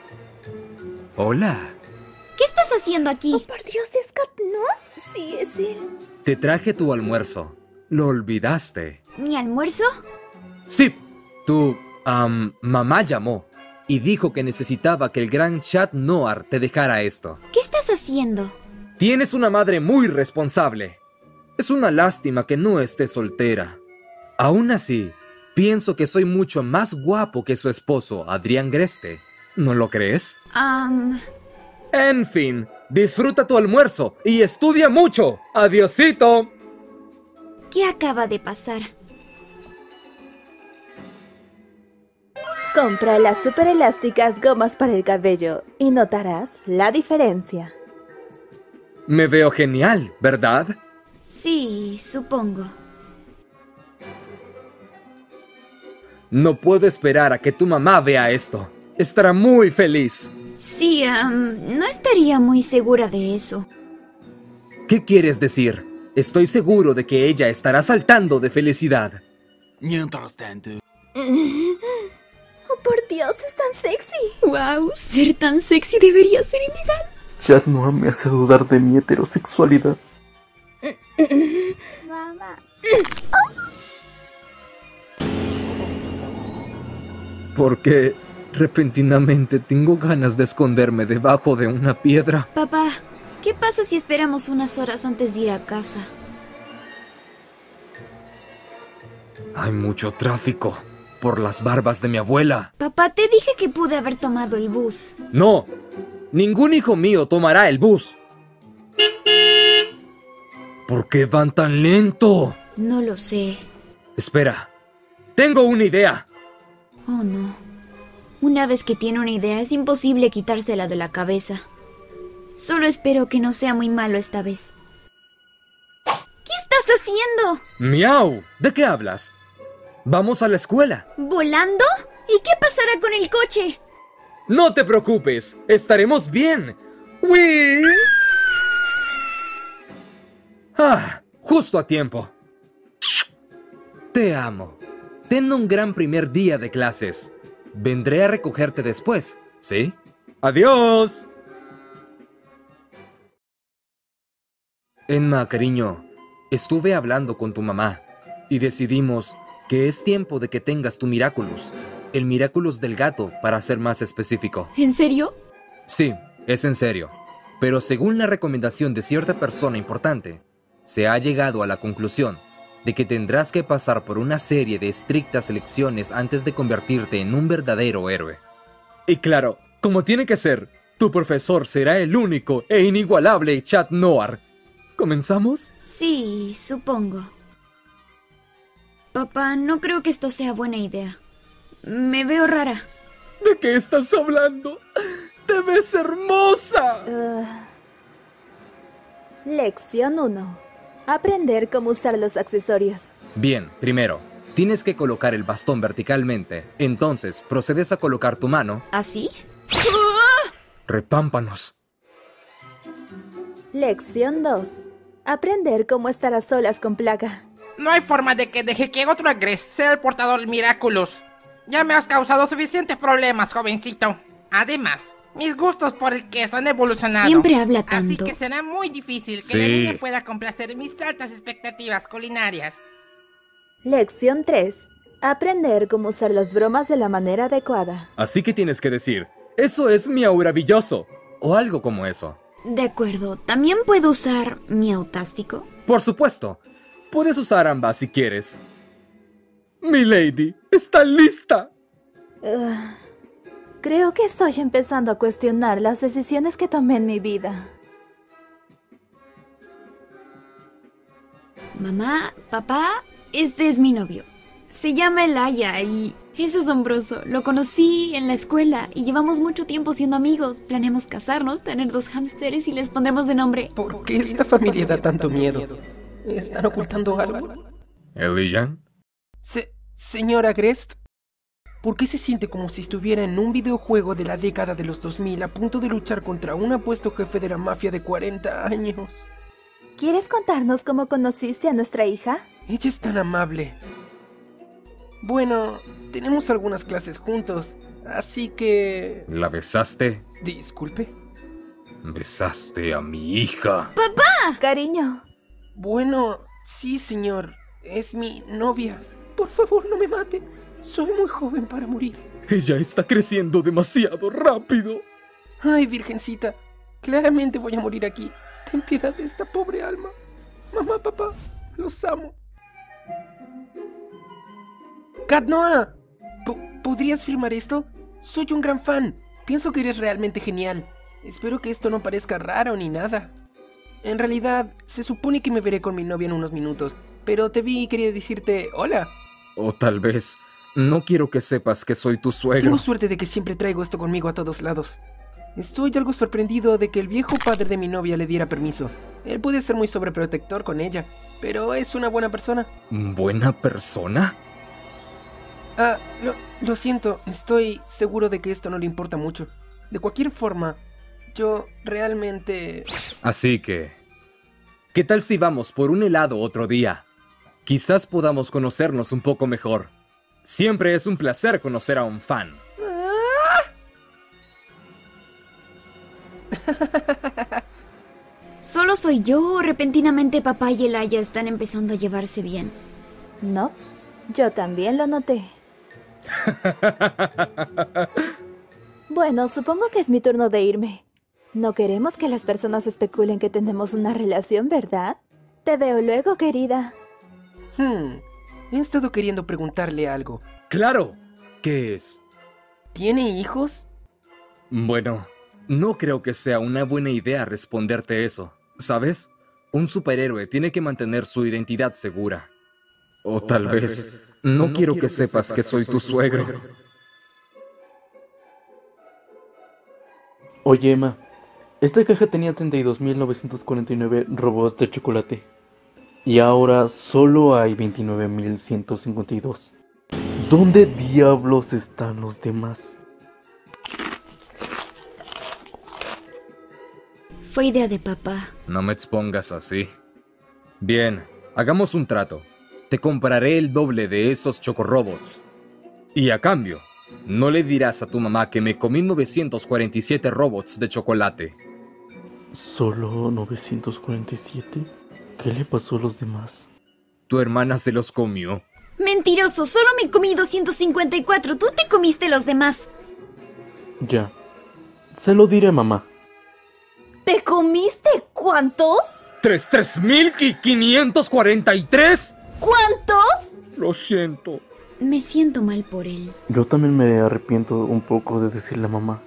Hola. ¿Qué estás haciendo aquí? Oh, por Dios, ¿es Cat Noir? Sí, es él. Te traje tu almuerzo. ¿Lo olvidaste? ¿Mi almuerzo? Sí. Tu, mamá llamó y dijo que necesitaba que el gran Chat Noir te dejara esto. ¿Qué estás haciendo? Tienes una madre muy responsable. Es una lástima que no estés soltera. Aún así, pienso que soy mucho más guapo que su esposo, Adrián Greste. ¿No lo crees? En fin, disfruta tu almuerzo y estudia mucho. ¡Adiosito! ¿Qué acaba de pasar? Compra las super elásticas gomas para el cabello y notarás la diferencia. Me veo genial, ¿verdad? Sí, supongo. No puedo esperar a que tu mamá vea esto. Estará muy feliz. Sí, no estaría muy segura de eso. ¿Qué quieres decir? Estoy seguro de que ella estará saltando de felicidad. Mientras tanto... ¡Oh, por Dios, es tan sexy! ¡Wow! Ser tan sexy debería ser ilegal. Chat Noir me hace dudar de mi heterosexualidad. Mamá. Porque repentinamente tengo ganas de esconderme debajo de una piedra. Papá, ¿qué pasa si esperamos unas horas antes de ir a casa? Hay mucho tráfico por las barbas de mi abuela. Papá, te dije que pude haber tomado el bus. No, ningún hijo mío tomará el bus. ¿Por qué van tan lento? No lo sé. Espera, tengo una idea. Oh, no. Una vez que tiene una idea, es imposible quitársela de la cabeza. Solo espero que no sea muy malo esta vez. ¿Qué estás haciendo? ¡Miau! ¿De qué hablas? Vamos a la escuela. ¿Volando? ¿Y qué pasará con el coche? No te preocupes, estaremos bien. ¡Uy! Ah, justo a tiempo. Te amo. Ten un gran primer día de clases. Vendré a recogerte después, ¿Sí? ¡Adiós! Enma, cariño, estuve hablando con tu mamá y decidimos que es tiempo de que tengas tu Miraculous. El Miraculous del gato, para ser más específico. ¿En serio? Sí, es en serio. Pero según la recomendación de cierta persona importante, se ha llegado a la conclusión de que tendrás que pasar por una serie de estrictas lecciones antes de convertirte en un verdadero héroe. Y claro, como tiene que ser, tu profesor será el único e inigualable Chat Noir. ¿Comenzamos? Sí, supongo. Papá, no creo que esto sea buena idea. Me veo rara. ¿De qué estás hablando? ¡Te ves hermosa! Lección 1. Aprender cómo usar los accesorios. Bien, primero, tienes que colocar el bastón verticalmente. Entonces, procedes a colocar tu mano. ¿Así? Repámpanos. Lección 2. Aprender cómo estar a solas con Plaga. No hay forma de que deje que otro Agrest sea el portador del Miraculous. Ya me has causado suficientes problemas, jovencito. Además, mis gustos por el queso han evolucionado. Siempre habla tanto. Así que será muy difícil que la niña pueda complacer mis altas expectativas culinarias. Lección 3. Aprender cómo usar las bromas de la manera adecuada. Así que tienes que decir, eso es miauravilloso, o algo como eso. De acuerdo, ¿también puedo usar miautástico? Por supuesto, puedes usar ambas si quieres. Milady, ¿está lista? Creo que estoy empezando a cuestionar las decisiones que tomé en mi vida. Mamá, papá, este es mi novio. Se llama Elaya y es asombroso. Lo conocí en la escuela y llevamos mucho tiempo siendo amigos. Planeamos casarnos, tener 2 hámsteres y les pondremos de nombre. ¿Por qué esta familia da tanto miedo? ¿Están ocultando algo? ¿Elian? Señora Agrest, ¿por qué se siente como si estuviera en un videojuego de la década de los 2000 a punto de luchar contra un apuesto jefe de la mafia de 40 años? ¿Quieres contarnos cómo conociste a nuestra hija? Ella es tan amable. Bueno, tenemos algunas clases juntos, así que... ¿La besaste? Disculpe. Besaste a mi hija. ¡Papá! Cariño. Bueno, sí, señor. Es mi novia. Por favor, no me mate. Soy muy joven para morir. Ella está creciendo demasiado rápido. Ay, virgencita. Claramente voy a morir aquí. Ten piedad de esta pobre alma. Mamá, papá, los amo. Cat Noir, ¿podrías filmar esto? Soy un gran fan. Pienso que eres realmente genial. Espero que esto no parezca raro ni nada. En realidad, se supone que me veré con mi novia en unos minutos, pero te vi y quería decirte hola. O tal vez, no quiero que sepas que soy tu suegro. Tengo suerte de que siempre traigo esto conmigo a todos lados. Estoy algo sorprendido de que el viejo padre de mi novia le diera permiso. Él puede ser muy sobreprotector con ella, pero es una buena persona. ¿Buena persona? Lo siento, estoy seguro de que esto no le importa mucho. De cualquier forma, yo realmente... Así que... ¿qué tal si vamos por un helado otro día? Quizás podamos conocernos un poco mejor. Siempre es un placer conocer a un fan. ¿Solo soy yo o repentinamente papá y Elaya están empezando a llevarse bien? No, yo también lo noté. Bueno, supongo que es mi turno de irme. No queremos que las personas especulen que tenemos una relación, ¿verdad? Te veo luego, querida. He estado queriendo preguntarle algo. ¡Claro! ¿Qué es? ¿Tiene hijos? Bueno, no creo que sea una buena idea responderte eso, ¿sabes? Un superhéroe tiene que mantener su identidad segura. O tal vez, no quiero que sepas que soy tu suegro. Oye, Emma, esta caja tenía 32.949 robots de chocolate. Y ahora solo hay 29.152. ¿Dónde diablos están los demás? Fue idea de papá. No me expongas así. Bien, hagamos un trato. Te compraré el doble de esos chocorobots. Y a cambio, No le dirás a tu mamá que me comí 947 robots de chocolate. ¿Solo 947? ¿Qué le pasó a los demás? Tu hermana se los comió. Mentiroso, solo me comí 254. Tú te comiste los demás. Ya. Se lo diré a mamá. ¿Te comiste cuántos? 3.543. ¿Cuántos? Lo siento. Me siento mal por él. Yo también me arrepiento un poco de decirle a mamá.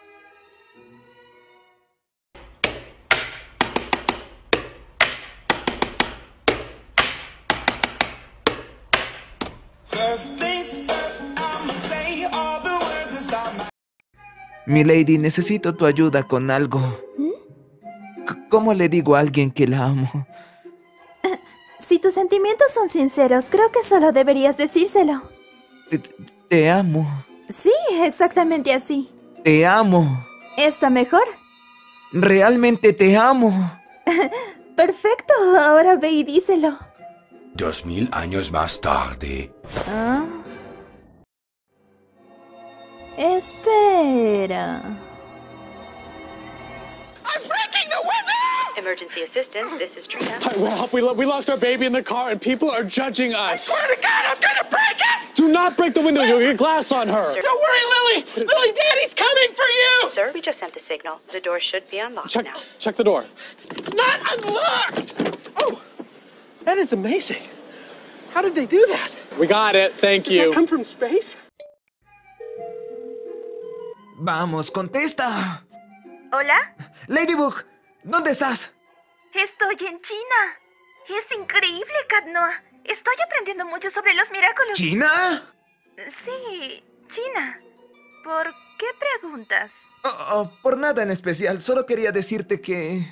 Milady, necesito tu ayuda con algo. ¿Cómo le digo a alguien que la amo? Si tus sentimientos son sinceros, creo que solo deberías decírselo. Te amo. Sí, exactamente así. Te amo. ¿Está mejor? Realmente te amo. Perfecto, ahora ve y díselo. 2000 años más tarde. ¿Ah? Espera. Emergency assistance, this is Trina. Well, we locked our baby in the car and people are judging us. I swear to God, I'm gonna break it! Do not break the window, you'll get glass on her. Sir. Don't worry, Lily! Lily, Daddy's coming for you! Sir, we just sent the signal. The door should be unlocked now. Check the door. It's not unlocked! Oh, that is amazing. How did they do that? We got it, thank you. Did that come from space? Vamos, contesta. ¿Hola? Ladybug, ¿dónde estás? Estoy en China. Es increíble, Cat Noir. Estoy aprendiendo mucho sobre los milagros. ¿China? Sí, China. ¿Por qué preguntas? Por nada en especial. Solo quería decirte que...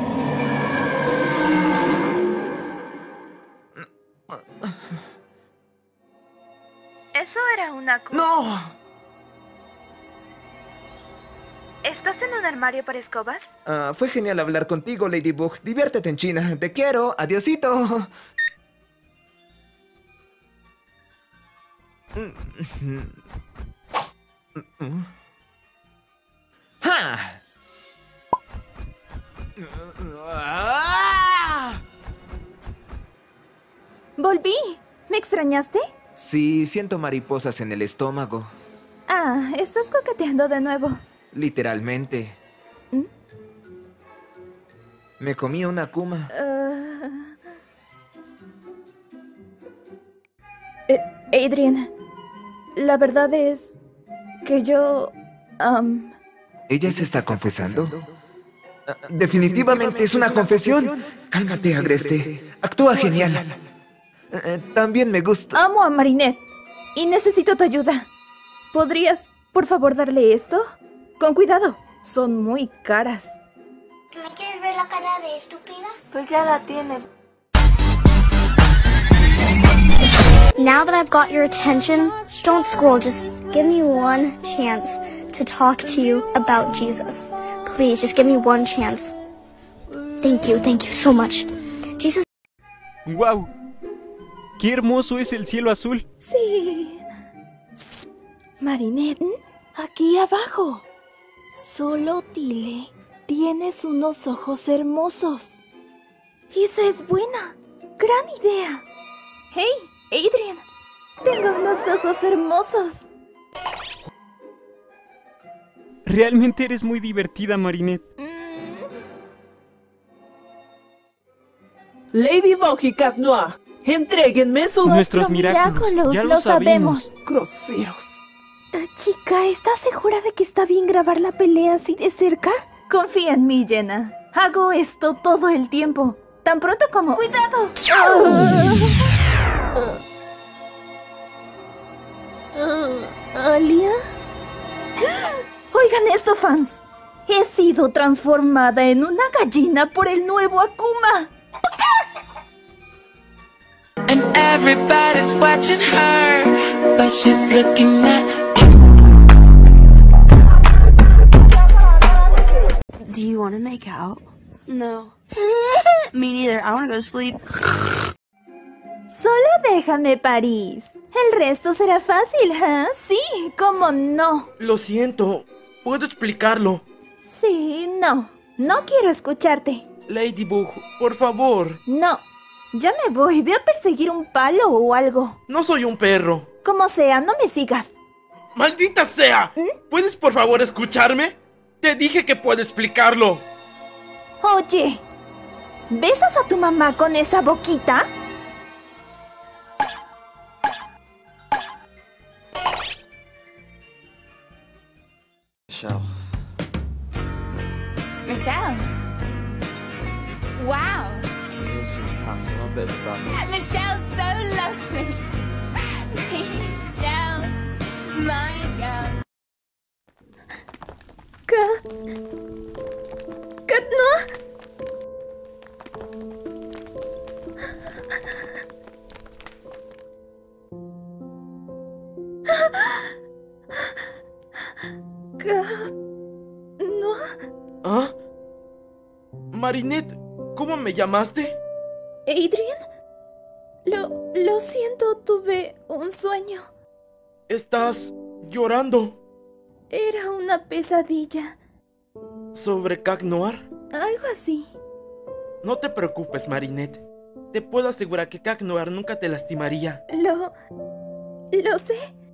Eso era una cosa. ¡No! ¿Estás en un armario para escobas? Fue genial hablar contigo, Ladybug. Diviértete en China. Te quiero. Adiosito. ¡Ja! Volví. ¿Me extrañaste? Sí, siento mariposas en el estómago. Ah, estás coqueteando de nuevo. Literalmente. Me comí una Akuma. Adrien, la verdad es que yo... ¿Ella se está confesando? Definitivamente es una confesión. Cálmate, Agreste. Actúa genial. También me gusta. Amo a Marinette y necesito tu ayuda. ¿Podrías, por favor, darle esto? Con cuidado, son muy caras. ¿Me quieres ver la cara de estúpida? Pues ya la tienes. Now that I've got your attention, don't scroll, just give me one chance to talk to you about Jesus. Please, just give me one chance. Thank you so much. Jesus. ¡Wow! ¡Qué hermoso es el cielo azul! Sí. Psst. Marinette, aquí abajo. Solo dile, tienes unos ojos hermosos. Esa es buena. Gran idea. Hey, Adrien, tengo unos ojos hermosos. Realmente eres muy divertida, Marinette. Ladybug y Cat Noir, entréguenme sus... Nuestros milagros, ya lo sabemos. Groseros. Chica, ¿estás segura de que está bien grabar la pelea así de cerca? Confía en mí, Jenna. Hago esto todo el tiempo. Tan pronto como... ¡Cuidado! ¿Alia? Oigan esto, fans. He sido transformada en una gallina por el nuevo Akuma. And everybody's watching her, but she's looking at... Do you want to make out? No. Me neither. I want to go to sleep. Solo déjame, París. El resto será fácil, ¿eh? Sí, ¿cómo no? Lo siento. ¿Puedo explicarlo? Sí, no. No quiero escucharte. Ladybug, por favor. No. Ya me voy. Voy a perseguir un palo o algo. No soy un perro. Como sea, no me sigas. ¡Maldita sea! ¿Puedes por favor escucharme? Te dije que puedo explicarlo. Oye, ¿besas a tu mamá con esa boquita? Michelle. Michelle. Wow. Listen, Castle, a bit about this. Michelle's so lovely. Michelle, my girl. Cat Noir. Cat Noir. ¿Ah? Marinette, ¿cómo me llamaste? Adrien. Lo siento, tuve un sueño. Estás llorando. Era una pesadilla. ¿Sobre Cat Noir? Algo así. No te preocupes, Marinette. Te puedo asegurar que Cat Noir nunca te lastimaría. Lo sé.